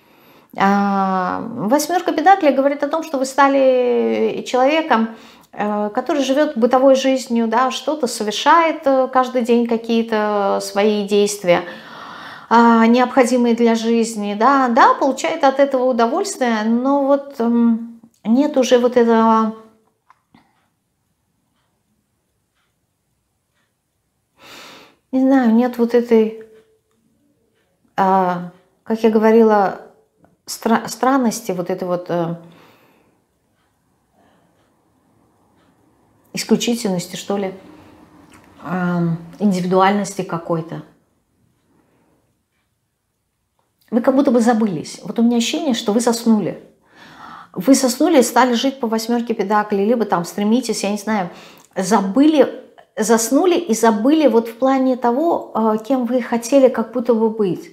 Восьмерка пентаклей говорит о том, что вы стали человеком, который живет бытовой жизнью, да, что-то совершает каждый день, какие-то свои действия, необходимые для жизни, да, да, получает от этого удовольствие, но вот нет уже вот этого, не знаю, нет вот этой, как я говорила, Стра странности, вот этой вот э, исключительности, что ли, э, индивидуальности какой-то. Вы как будто бы забылись. Вот у меня ощущение, что вы заснули. Вы заснули и стали жить по восьмерке пентаклей, либо там стремитесь, я не знаю, забыли, заснули и забыли вот в плане того, э, кем вы хотели как будто бы быть.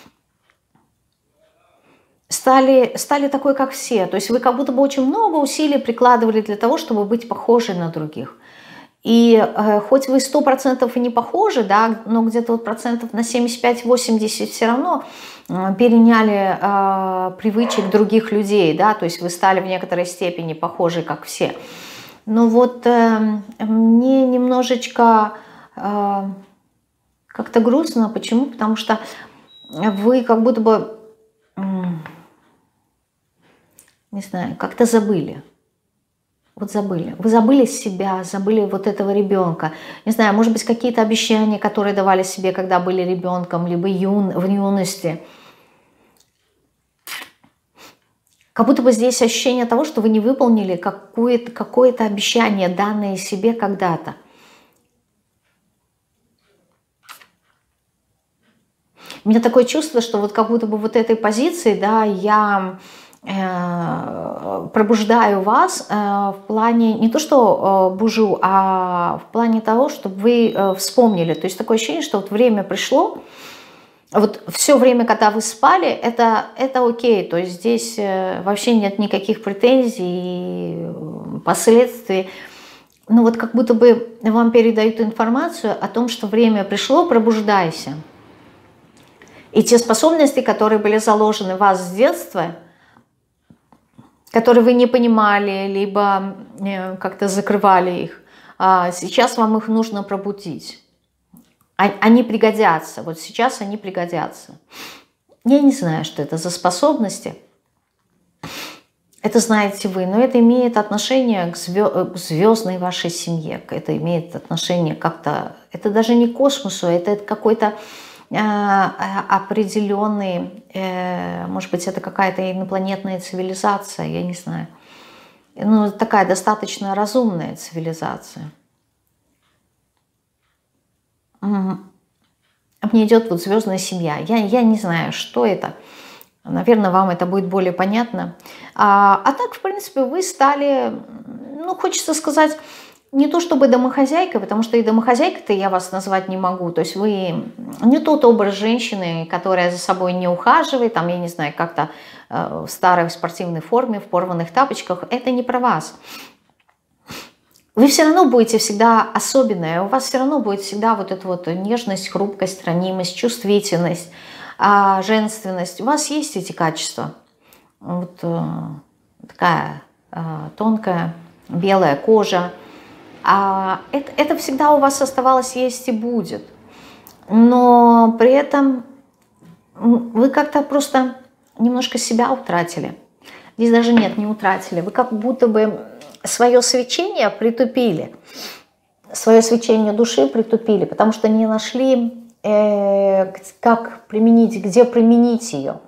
Стали, стали такой, как все. То есть вы как будто бы очень много усилий прикладывали для того, чтобы быть похожи на других. И э, хоть вы сто процентов и не похожи, да, но где-то вот процентов на семьдесят пять — восемьдесят все равно э, переняли э, привычек других людей, да, то есть вы стали в некоторой степени похожи, как все. Но вот э, мне немножечко э, как-то грустно. Почему? Потому что вы как будто бы... Э, не знаю, как-то забыли. Вот забыли. Вы забыли себя, забыли вот этого ребенка. Не знаю, может быть, какие-то обещания, которые давали себе, когда были ребенком, либо юн, в юности. Как будто бы здесь ощущение того, что вы не выполнили какое-то какое-то обещание, данное себе когда-то. У меня такое чувство, что вот как будто бы вот этой позиции, да, я... пробуждаю вас в плане, не то что бужу, а в плане того, чтобы вы вспомнили. То есть такое ощущение, что вот время пришло, Вот все время, когда вы спали, это, это окей. То есть здесь вообще нет никаких претензий, последствий. Ну вот как будто бы вам передают информацию о том, что время пришло, пробуждайся. И те способности, которые были заложены в вас с детства, которые вы не понимали, либо как-то закрывали их, сейчас вам их нужно пробудить. Они пригодятся, вот сейчас они пригодятся. Я не знаю, что это за способности. Это знаете вы, но это имеет отношение к звездной вашей семье. Это имеет отношение как-то... Это даже не к космосу, это какой-то э, определенный... Э, может быть, это какая-то инопланетная цивилизация, я не знаю. Ну, такая достаточно разумная цивилизация. Мне идет вот звездная семья. Я, я не знаю, что это. Наверное, вам это будет более понятно. А, а так, в принципе, вы стали, ну, хочется сказать, не то чтобы домохозяйкой, потому что и домохозяйкой-то я вас назвать не могу. То есть вы не тот образ женщины, которая за собой не ухаживает, там, я не знаю, как-то э, в старой спортивной форме, в порванных тапочках. Это не про вас. Вы все равно будете всегда особенная, у вас все равно будет всегда вот эта вот нежность, хрупкость, ранимость, чувствительность, женственность. У вас есть эти качества. Вот такая тонкая белая кожа. А это, это всегда у вас оставалось, есть и будет. Но при этом вы как-то просто немножко себя утратили. Здесь даже нет, не утратили. Вы как будто бы свое свечение притупили, свое свечение души притупили, потому что не нашли, э, как применить, где применить ее.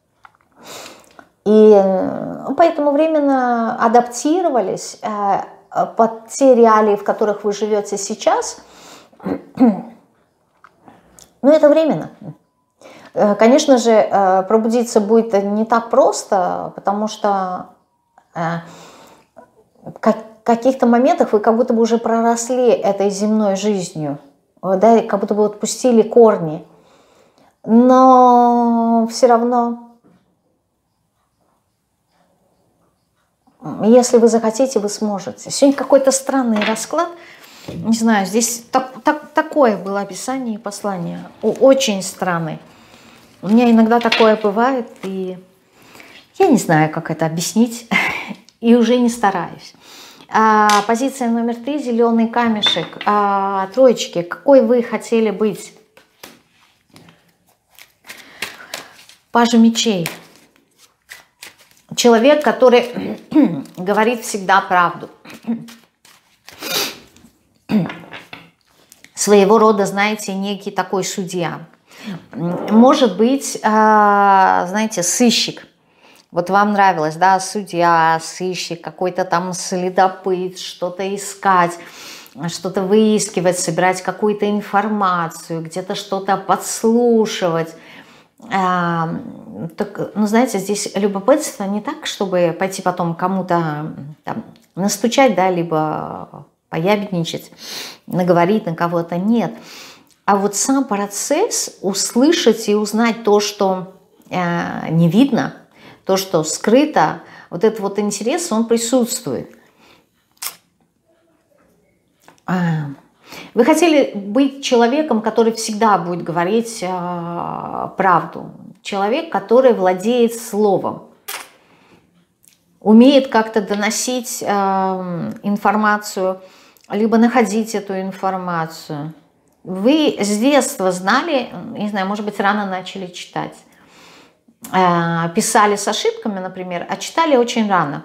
И поэтому временно адаптировались э, под те реалии, в которых вы живете сейчас. Но это временно. Конечно же, пробудиться будет не так просто, потому что в каких-то моментах вы как будто бы уже проросли этой земной жизнью, да, как будто бы отпустили корни. Но все равно, если вы захотите, вы сможете. Сегодня какой-то странный расклад. Не знаю, здесь так, так, такое было описание и послание. Очень странный. У меня иногда такое бывает, и я не знаю, как это объяснить, и уже не стараюсь. А, позиция номер три, зеленый камешек. А, троечки, какой вы хотели быть? Пажа мечей. Человек, который говорит всегда правду. Своего рода, знаете, некий такой судья. Может быть, знаете, сыщик. Вот вам нравилось, да, судья, сыщик, какой-то там следопыт, что-то искать, что-то выискивать, собирать какую-то информацию, где-то что-то подслушивать. А, так, ну, знаете, здесь любопытство не так, чтобы пойти потом кому-то там настучать, да, либо поябедничать, наговорить на кого-то, нет. А вот сам процесс услышать и узнать то, что э, не видно, то, что скрыто, вот этот вот интерес, он присутствует. Вы хотели быть человеком, который всегда будет говорить э, правду. Человек, который владеет словом. Умеет как-то доносить э, информацию, либо находить эту информацию. Вы с детства знали, не знаю, может быть, рано начали читать. Писали с ошибками, например, а читали очень рано.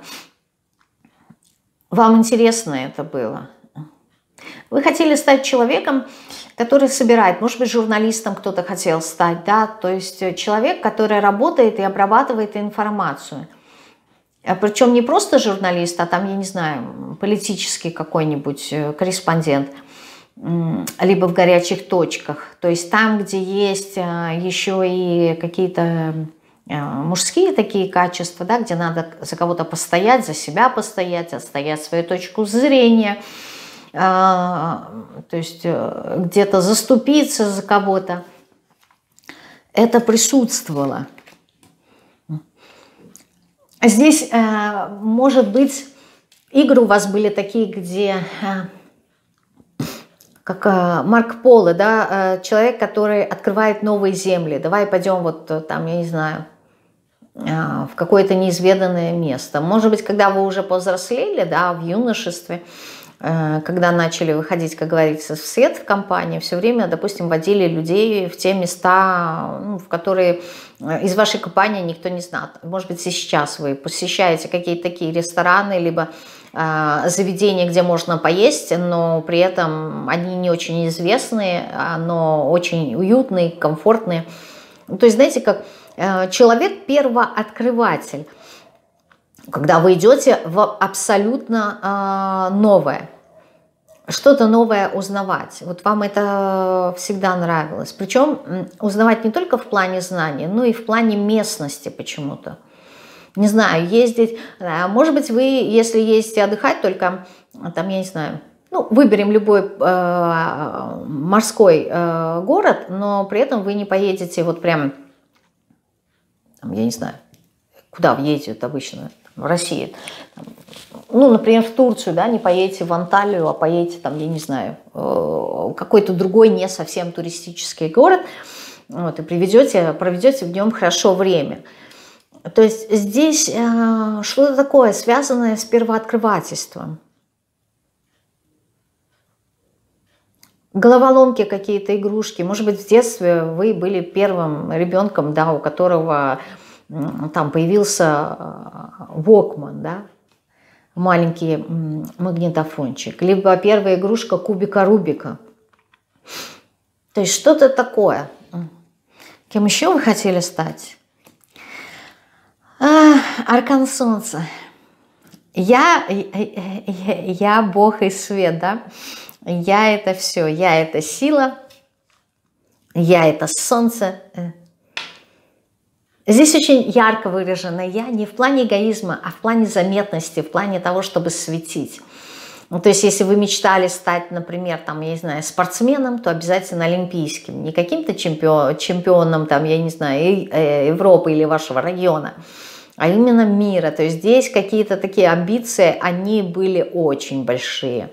Вам интересно это было. Вы хотели стать человеком, который собирает, может быть, журналистом кто-то хотел стать, да, то есть человек, который работает и обрабатывает информацию. Причем не просто журналист, а там, я не знаю, политический какой-нибудь корреспондент, либо в горячих точках. То есть там, где есть еще и какие-то мужские такие качества, да, где надо за кого-то постоять, за себя постоять, отстоять свою точку зрения, то есть где-то заступиться за кого-то. это присутствовало. Здесь, э, может быть, игры у вас были такие, где, э, как э, Марко Поло, да, э, человек, который открывает новые земли. Давай пойдем вот там, я не знаю, в какое-то неизведанное место. Может быть, когда вы уже повзрослели, да, в юношестве, когда начали выходить, как говорится, в свет в компании, все время, допустим, водили людей в те места, ну, в которые из вашей компании никто не знает. Может быть, и сейчас вы посещаете какие-то такие рестораны, либо э, заведения, где можно поесть, но при этом они не очень известные, но очень уютные, комфортные. То есть, знаете, как человек-первооткрыватель, когда вы идете в абсолютно э, новое, что-то новое узнавать. Вот вам это всегда нравилось. Причем узнавать не только в плане знаний, но и в плане местности почему-то. Не знаю, ездить, может быть, вы, если ездите отдыхать, только там, я не знаю, ну, выберем любой э, морской э, город, но при этом вы не поедете вот прям, я не знаю, куда ездят обычно в России. Ну, например, в Турцию, да, не поедете в Анталию, а поедете там, я не знаю, какой-то другой не совсем туристический город, вот, и приведете, проведете в нем хорошо время. То есть здесь э, что-то такое, связанное с первооткрывательством. Головоломки какие-то, игрушки. Может быть, в детстве вы были первым ребенком, да, у которого там появился Walkman, да, маленький магнитофончик. Либо первая игрушка кубика Рубика. То есть что-то такое. Кем еще вы хотели стать? А, аркан Солнца. Я, я, я Бог и свет, да? Я это все, я это сила, я это солнце. Здесь очень ярко выражено я не в плане эгоизма, а в плане заметности, в плане того, чтобы светить. Ну, то есть, если вы мечтали стать, например, там, я не знаю, спортсменом, то обязательно олимпийским, не каким-то чемпион, чемпионом, там, я не знаю, Европы или вашего района, а именно мира. То есть здесь какие-то такие амбиции, они были очень большие.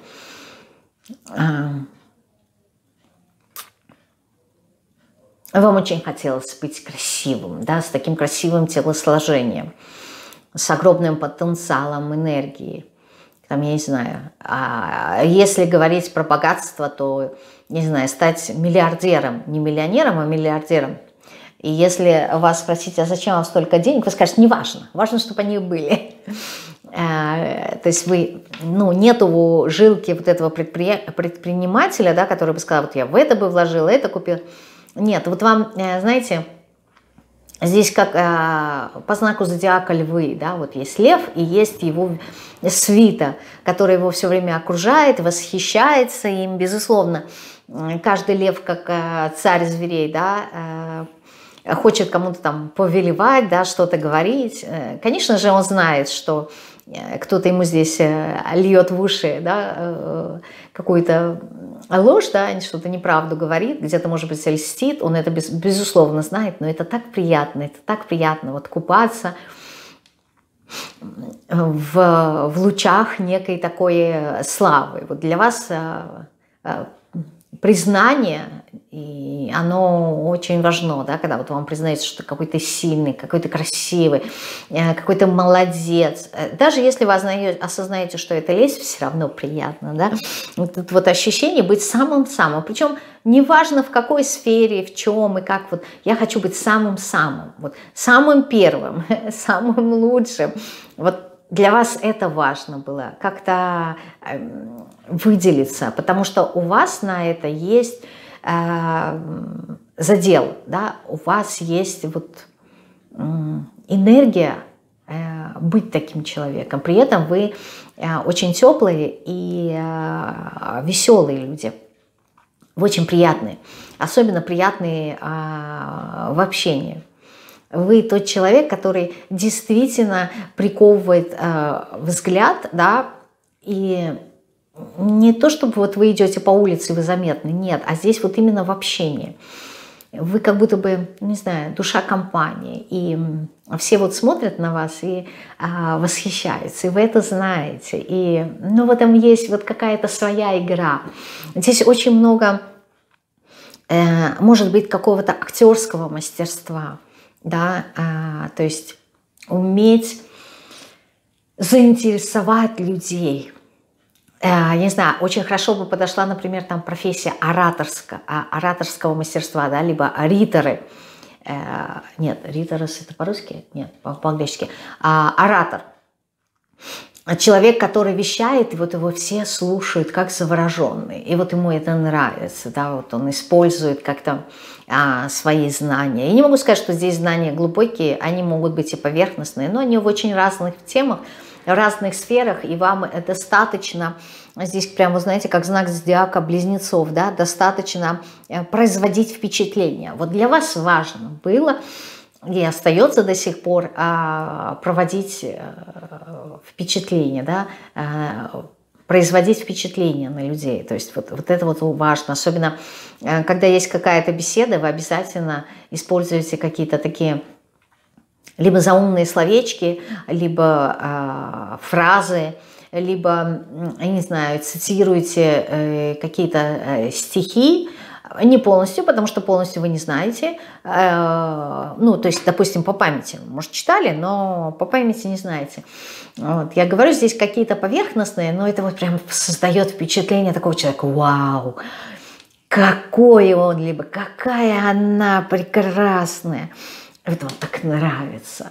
Вам очень хотелось быть красивым, да, с таким красивым телосложением, с огромным потенциалом энергии. Там, я не знаю, а если говорить про богатство, то, не знаю, стать миллиардером, не миллионером, а миллиардером. И если вас спросить, а зачем вам столько денег, вы скажете, не важно, важно, чтобы они были. То есть вы, ну, нету жилки вот этого предпринимателя, да, который бы сказал, вот я в это бы вложил, это купил. Нет, вот вам, знаете, здесь как по знаку зодиака львы, да, вот есть лев и есть его свита, которая его все время окружает, восхищается им, безусловно. Каждый лев, как царь зверей, да, хочет кому-то там повелевать, да, что-то говорить. Конечно же, он знает, что кто-то ему здесь льет в уши, да, какую-то ложь, да, что-то неправду говорит, где-то, может быть, льстит, он это без, безусловно знает, но это так приятно, это так приятно вот купаться в, в лучах некой такой славы. Вот для вас признание, и оно очень важно, да, когда вот вам признается, что какой-то сильный, какой-то красивый, какой-то молодец. Даже если вы осознаете, что это лесть, все равно приятно, да. Вот это вот ощущение быть самым-самым. Причем неважно в какой сфере, в чем и как. Вот я хочу быть самым-самым, вот, самым первым, самым лучшим. Вот для вас это важно было, как-то выделиться, потому что у вас на это есть э, задел, да, у вас есть вот э, энергия э, быть таким человеком. При этом вы э, очень теплые и э, веселые люди, вы очень приятные, особенно приятные э, в общении. Вы тот человек, который действительно приковывает э, взгляд, да, и не то, чтобы вот вы идете по улице, вы заметны, нет, а здесь вот именно в общении. вы как будто бы, не знаю, душа компании, и все вот смотрят на вас и а, восхищаются, и вы это знаете, и ну, в этом есть вот какая-то своя игра. Здесь очень много, э, может быть, какого-то актерского мастерства, да, а, то есть уметь заинтересовать людей. Я не знаю, очень хорошо бы подошла, например, там профессия ораторского, ораторского мастерства, да, либо риторы. Нет, риторос это по-русски? Нет, по-английски. Оратор. Человек, который вещает, и вот его все слушают как завороженные. И вот ему это нравится, да, вот он использует как-то а, свои знания. Я не могу сказать, что здесь знания глубокие, они могут быть и поверхностные, но они в очень разных темах, в разных сферах, и вам достаточно, здесь прямо, знаете, как знак зодиака близнецов, да, достаточно производить впечатление. Вот для вас важно было и остается до сих пор а, проводить а, впечатление, да, а, производить впечатление на людей. То есть вот, вот это вот важно. Особенно, а, когда есть какая-то беседа, вы обязательно используете какие-то такие либо заумные словечки, либо а, фразы, либо, я не знаю, цитируете э, какие-то э, стихи, не полностью, потому что полностью вы не знаете. Э, ну, то есть, допустим, по памяти. Может, читали, но по памяти не знаете. Вот. Я говорю, здесь какие-то поверхностные, но это вот прям создает впечатление такого человека. Вау! Какой он, либо какая она прекрасная. Это вам так нравится.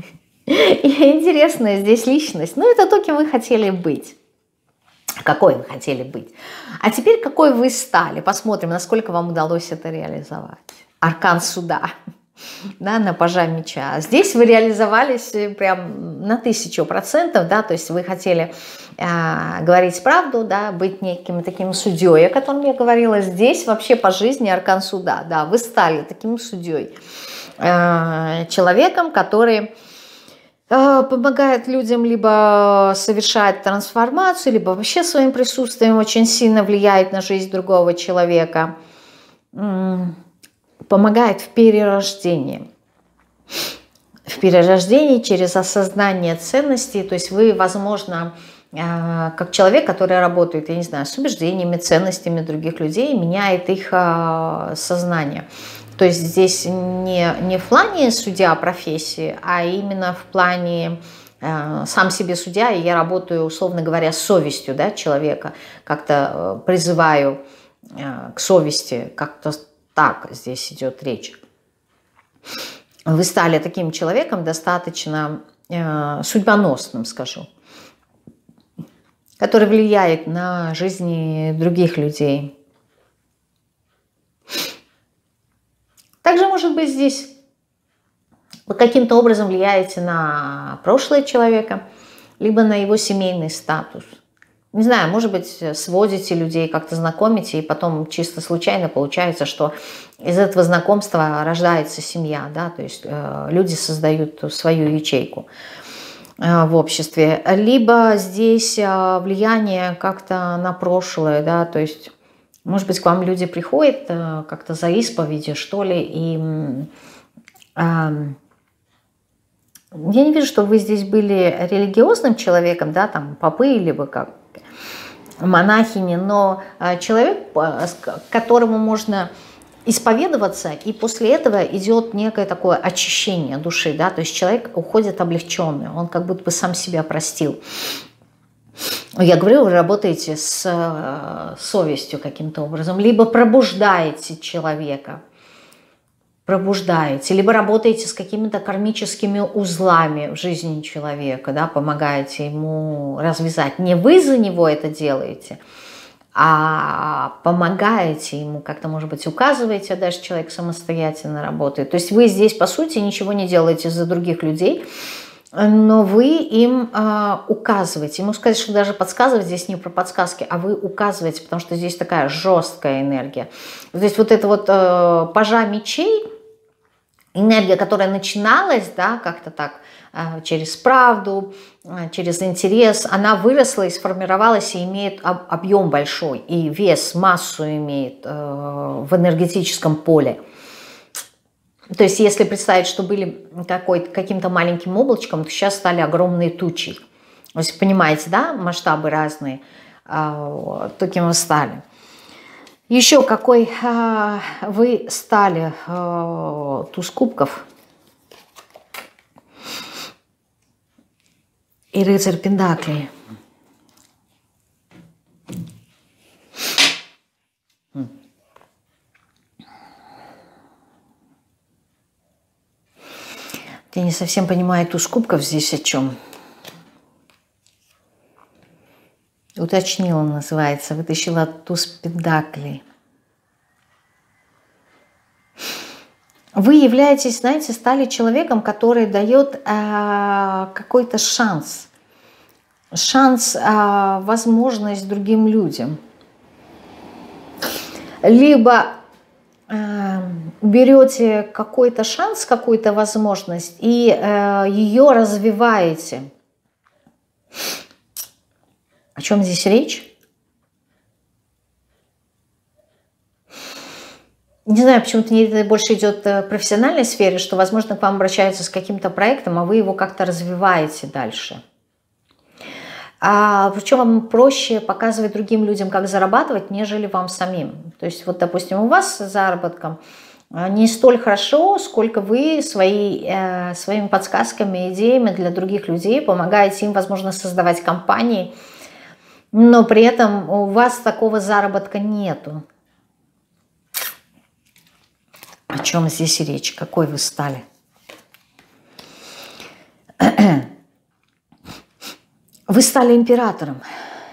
И интересная здесь личность. Ну, это то, кем вы хотели быть. Какой вы хотели быть. А теперь какой вы стали. Посмотрим, насколько вам удалось это реализовать. Аркан суда. Да, на пажа меча. Здесь вы реализовались прям на тысячу процентов. Да, то есть вы хотели э, говорить правду, да, быть неким таким судьей, о котором я говорила. Здесь вообще по жизни аркан суда. Да, вы стали таким судьей. Э, человеком, который помогает людям либо совершать трансформацию, либо вообще своим присутствием очень сильно влияет на жизнь другого человека. Помогает в перерождении. В перерождении через осознание ценностей. То есть вы, возможно, как человек, который работает, я не знаю, с убеждениями, ценностями других людей, меняет их сознание. То есть здесь не, не в плане судья профессии, а именно в плане э, сам себе судья, и я работаю, условно говоря, с совестью, да, человека, как-то э, призываю э, к совести, как-то так здесь идет речь. Вы стали таким человеком достаточно э, судьбоносным, скажу, который влияет на жизни других людей. Также, может быть, здесь вы каким-то образом влияете на прошлое человека, либо на его семейный статус. Не знаю, может быть, сводите людей, как-то знакомите, и потом чисто случайно получается, что из этого знакомства рождается семья, да, то есть э, люди создают свою ячейку э, в обществе. Либо здесь э, влияние как-то на прошлое, да, то есть... Может быть, к вам люди приходят как-то за исповедью, что ли, и э, я не вижу, что вы здесь были религиозным человеком, да, там, попы, либо как монахини, но человек, к которому можно исповедоваться, и после этого идет некое такое очищение души, да, то есть человек уходит облегченный, он как будто бы сам себя простил. Я говорю, вы работаете с э, совестью каким-то образом, либо пробуждаете человека, пробуждаете, либо работаете с какими-то кармическими узлами в жизни человека, да, помогаете ему развязать. Не вы за него это делаете, а помогаете ему, как-то, может быть, указываете, а дальше человек самостоятельно работает. То есть вы здесь, по сути, ничего не делаете за других людей, но вы им э, указываете. Ему сказать, что даже подсказывать здесь не про подсказки, а вы указываете, потому что здесь такая жесткая энергия. То есть вот это вот э, пажа мечей, энергия, которая начиналась, да, как-то так, э, через правду, э, через интерес, она выросла и сформировалась, и имеет об, объем большой, и вес, массу имеет э, в энергетическом поле. То есть если представить, что были каким-то маленьким облачком, то сейчас стали огромные тучи. То есть понимаете, да, масштабы разные, таким вы стали. Еще какой вы стали туз кубков и рыцарь пентаклей. Я не совсем понимаю туз кубков здесь о чем. Уточнила, называется, вытащила туз пентаклей. Вы являетесь, знаете, стали человеком, который дает э, какой-то шанс. Шанс, э, возможность другим людям. Либо э, берете какой-то шанс, какую-то возможность и э, ее развиваете. О чем здесь речь? Не знаю, почему-то мне больше идет в профессиональной сфере, что, возможно, к вам обращаются с каким-то проектом, а вы его как-то развиваете дальше. А, причем вам проще показывать другим людям, как зарабатывать, нежели вам самим. То есть, вот, допустим, у вас с заработком не столь хорошо, сколько вы свои, э, своими подсказками, идеями для других людей помогаете им, возможно, создавать компании, но при этом у вас такого заработка нету. О чем здесь речь? Какой вы стали? Вы стали императором.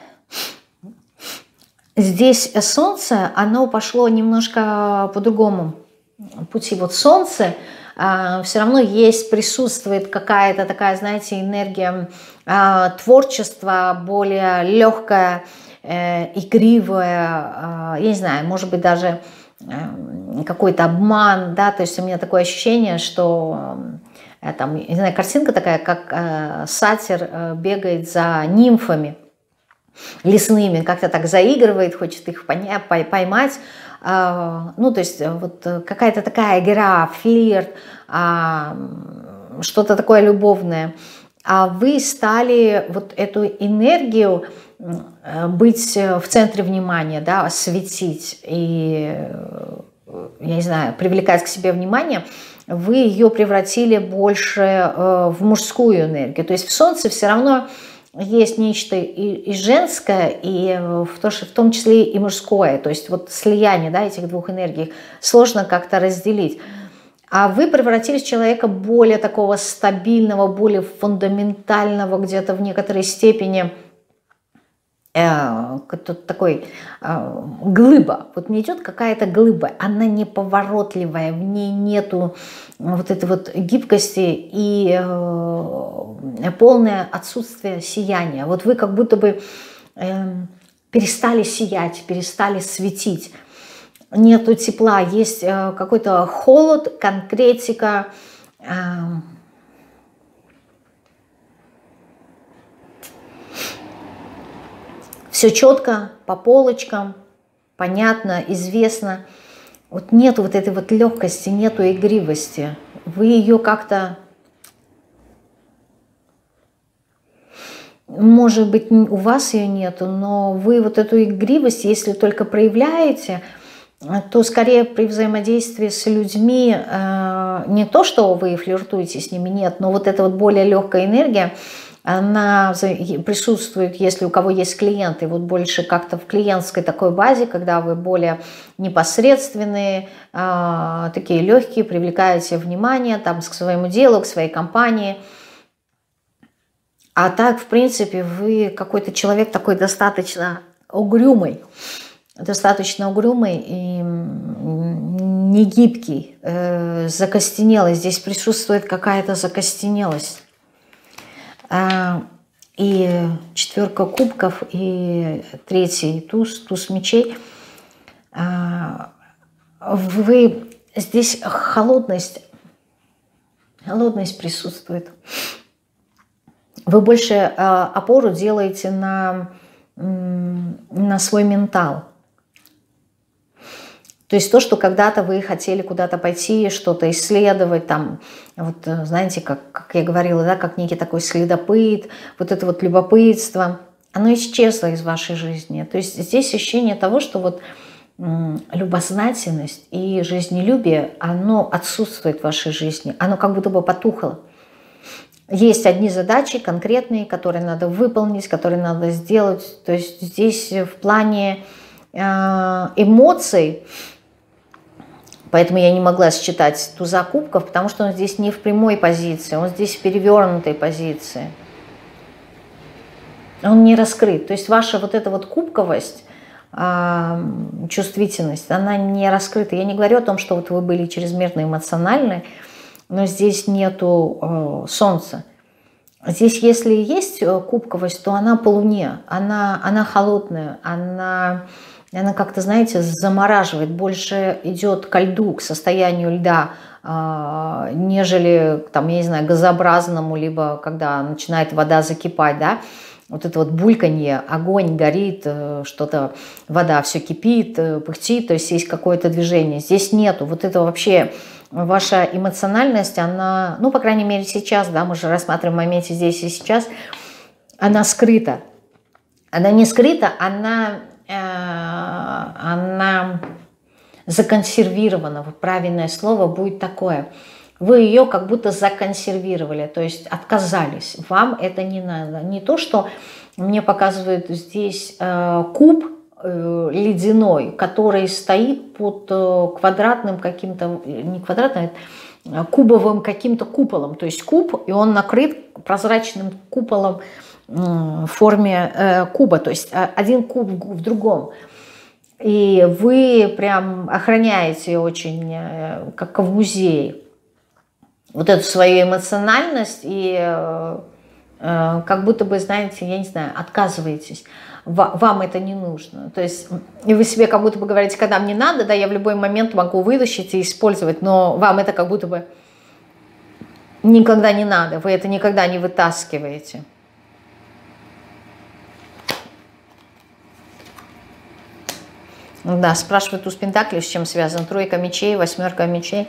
Здесь солнце, оно пошло немножко по другому пути. Вот солнце, э, все равно есть, присутствует какая-то такая, знаете, энергия э, творчества, более легкая, э, игривая, э, я не знаю, может быть, даже э, какой-то обман, да, то есть у меня такое ощущение, что э, там, не знаю, картинка такая, как э, сатир э, бегает за нимфами лесными, как-то так заигрывает, хочет их понять, поймать. Ну, то есть вот какая-то такая игра, флирт, что-то такое любовное. А вы стали вот эту энергию быть в центре внимания, да, светить и, я не знаю, привлекать к себе внимание. Вы ее превратили больше в мужскую энергию. То есть в Солнце все равно есть нечто и, и женское, и в, то, в том числе и мужское. То есть вот слияние, да, этих двух энергий сложно как-то разделить. А вы превратились в человека более такого стабильного, более фундаментального, где-то в некоторой степени э, такой э, глыба. Вот мне идет какая-то глыба, она неповоротливая, в ней нету вот этой вот гибкости и э, полное отсутствие сияния. Вот вы как будто бы э, перестали сиять, перестали светить. Нету тепла, есть э, какой-то холод, конкретика. Э, все четко, по полочкам, понятно, известно. Вот нету вот этой вот легкости, нету игривости. Вы ее как-то, может быть, у вас ее нету, но вы вот эту игривость, если только проявляете, то скорее при взаимодействии с людьми э, не то, что вы флиртуете с ними, нет, но вот эта вот более легкая энергия, она присутствует, если у кого есть клиенты, вот больше как-то в клиентской такой базе, когда вы более непосредственные, э, такие легкие, привлекаете внимание там, к своему делу, к своей компании. А так, в принципе, вы какой-то человек такой достаточно угрюмый, достаточно угрюмый и негибкий, э, закостенелый. Здесь присутствует какая-то закостенелость. Э, и четверка кубков, и третий туз, туз мечей. Э, вы здесь холодность, холодность присутствует. Вы больше э, опору делаете на, на свой ментал. То есть то, что когда-то вы хотели куда-то пойти, что-то исследовать, там, вот знаете, как, как я говорила, да, как некий такой следопыт, вот это вот любопытство, оно исчезло из вашей жизни. То есть здесь ощущение того, что вот м, любознательность и жизнелюбие, оно отсутствует в вашей жизни, оно как будто бы потухло. Есть одни задачи конкретные, которые надо выполнить, которые надо сделать. То есть здесь в плане э, эмоций, поэтому я не могла считать туза кубков, потому что он здесь не в прямой позиции, он здесь в перевернутой позиции. Он не раскрыт. То есть ваша вот эта вот кубковость, э, чувствительность, она не раскрыта. Я не говорю о том, что вот вы были чрезмерно эмоциональны, но здесь нету э, солнца. Здесь, если есть кубковость, то она по луне, она, она холодная, она, она как-то, знаете, замораживает, больше идет ко льду, к состоянию льда, э, нежели, там, я не знаю, газообразному, либо когда начинает вода закипать, да, вот это вот бульканье, огонь горит, что-то, вода все кипит, пыхтит, то есть есть какое-то движение. Здесь нету. Вот это вообще ваша эмоциональность, она, ну, по крайней мере, сейчас, да, мы же рассматриваем в моменте здесь и сейчас, она скрыта. Она не скрыта, она, э, она законсервирована. Правильное слово будет такое. Вы ее как будто законсервировали, то есть отказались. Вам это не надо. Не то, что мне показывают здесь э, куб э, ледяной, который стоит под э, квадратным каким-то, не квадратным, а кубовым каким-то куполом. То есть куб, и он накрыт прозрачным куполом э, в форме э, куба. То есть один куб в другом. И вы прям охраняете очень, э, как в музее, вот эту свою эмоциональность и э, э, как будто бы, знаете, я не знаю, отказываетесь. В, вам это не нужно. То есть и вы себе как будто бы говорите, когда мне надо, да, я в любой момент могу вытащить и использовать, но вам это как будто бы никогда не надо, вы это никогда не вытаскиваете. Да, спрашивают у Пентаклей, с чем связан тройка мечей, восьмерка мечей.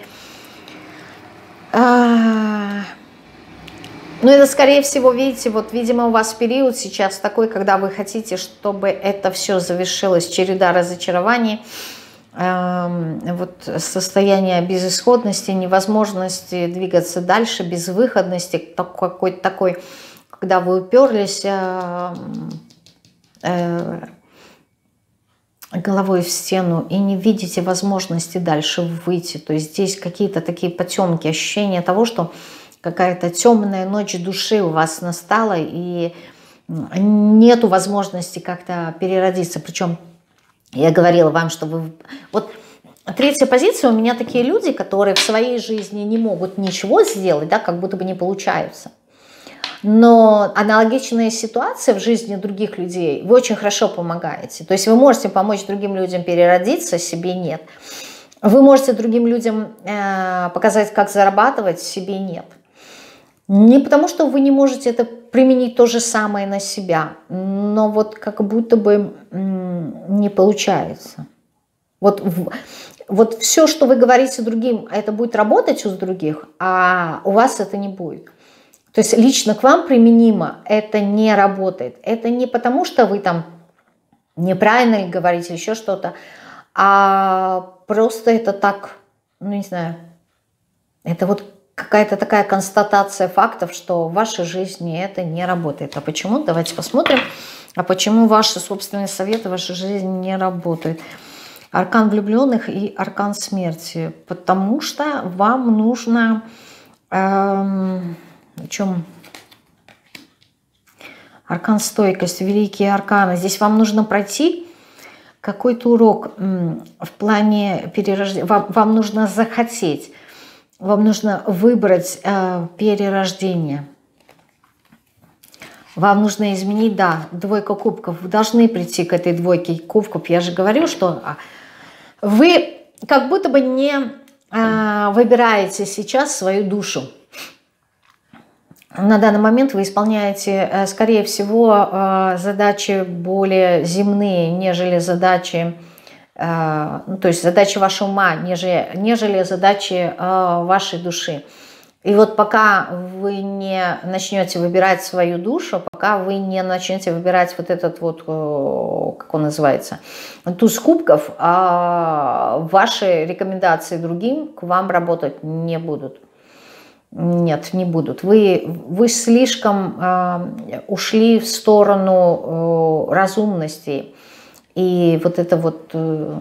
А... Ну, это, скорее всего, видите, вот, видимо, у вас период сейчас такой, когда вы хотите, чтобы это все завершилось, череда разочарований, э, вот, состояние безысходности, невозможности двигаться дальше, безвыходности, какой-то такой, когда вы уперлись э, э, головой в стену и не видите возможности дальше выйти. То есть здесь какие-то такие потемки, ощущение того, что какая-то темная ночь души у вас настала, и нету возможности как-то переродиться. Причем я говорила вам, что вы... Вот третья позиция, у меня такие люди, которые в своей жизни не могут ничего сделать, да, как будто бы не получаются. Но аналогичная ситуация в жизни других людей, вы очень хорошо помогаете. То есть вы можете помочь другим людям переродиться, себе нет. Вы можете другим людям э, показать, как зарабатывать, себе нет. Не потому, что вы не можете это применить то же самое на себя, но вот как будто бы не получается. Вот, вот все, что вы говорите другим, это будет работать у других, а у вас это не будет. То есть лично к вам применимо это не работает. Это не потому, что вы там неправильно говорите, еще что-то, а просто это так, ну не знаю, это вот какая-то такая констатация фактов, что в вашей жизни это не работает. А почему? Давайте посмотрим. А почему ваши собственные советы в вашей жизни не работают? Аркан влюбленных и аркан смерти. Потому что вам нужно... Эм, о чем? Аркан стойкость, великие арканы. Здесь вам нужно пройти какой-то урок в плане перерождения. Вам, вам нужно захотеть. Вам нужно выбрать э, перерождение. Вам нужно изменить, да, двойка кубков. Вы должны прийти к этой двойке кубков. Я же говорю, что вы как будто бы не э, выбираете сейчас свою душу. На данный момент вы исполняете, скорее всего, задачи более земные, нежели задачи ну, то есть задачи вашего ума, нежели, нежели задачи вашей души. И вот пока вы не начнете выбирать свою душу, пока вы не начнете выбирать вот этот вот, как он называется, туз кубков, ваши рекомендации другим к вам работать не будут. Нет, не будут. Вы, вы слишком ушли в сторону разумности. И вот это вот...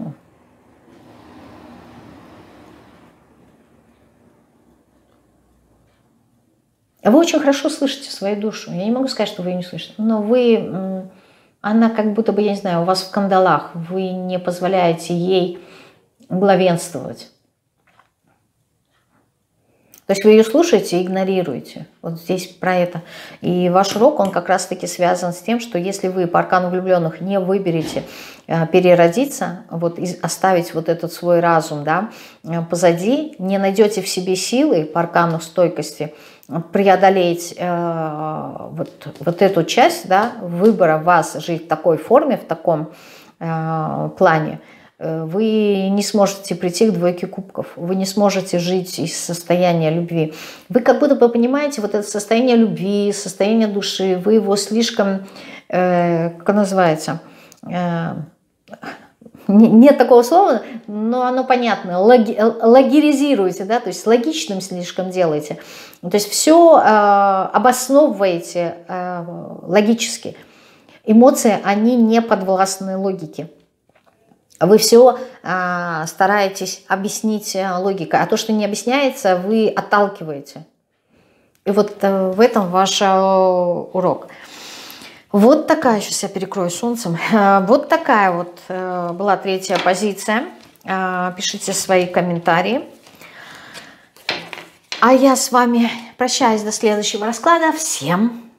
Вы очень хорошо слышите свою душу. Я не могу сказать, что вы ее не слышите. Но вы... Она как будто бы, я не знаю, у вас в кандалах. Вы не позволяете ей главенствовать. То есть вы ее слушаете и игнорируете. Вот здесь про это. И ваш урок, он как раз-таки связан с тем, что если вы по аркану влюбленных не выберете э, переродиться, вот, и оставить вот этот свой разум, да, позади, не найдете в себе силы по аркану стойкости преодолеть э, вот, вот эту часть, да, выбора вас жить в такой форме, в таком э, плане, вы не сможете прийти к двойке кубков, вы не сможете жить из состояния любви. Вы как будто бы понимаете вот это состояние любви, состояние души, вы его слишком, э, как называется, э, нет такого слова, но оно понятно, логи, логеризируете, да, то есть логичным слишком делаете. То есть все э, обосновываете э, логически. Эмоции, они не подвластны логике. Вы все а, стараетесь объяснить логикой, а то, что не объясняется, вы отталкиваете. И вот а, в этом ваш а, урок. Вот такая, сейчас я перекрою солнцем, а, вот такая вот а, была третья позиция. А, пишите свои комментарии. А я с вами прощаюсь до следующего расклада. Всем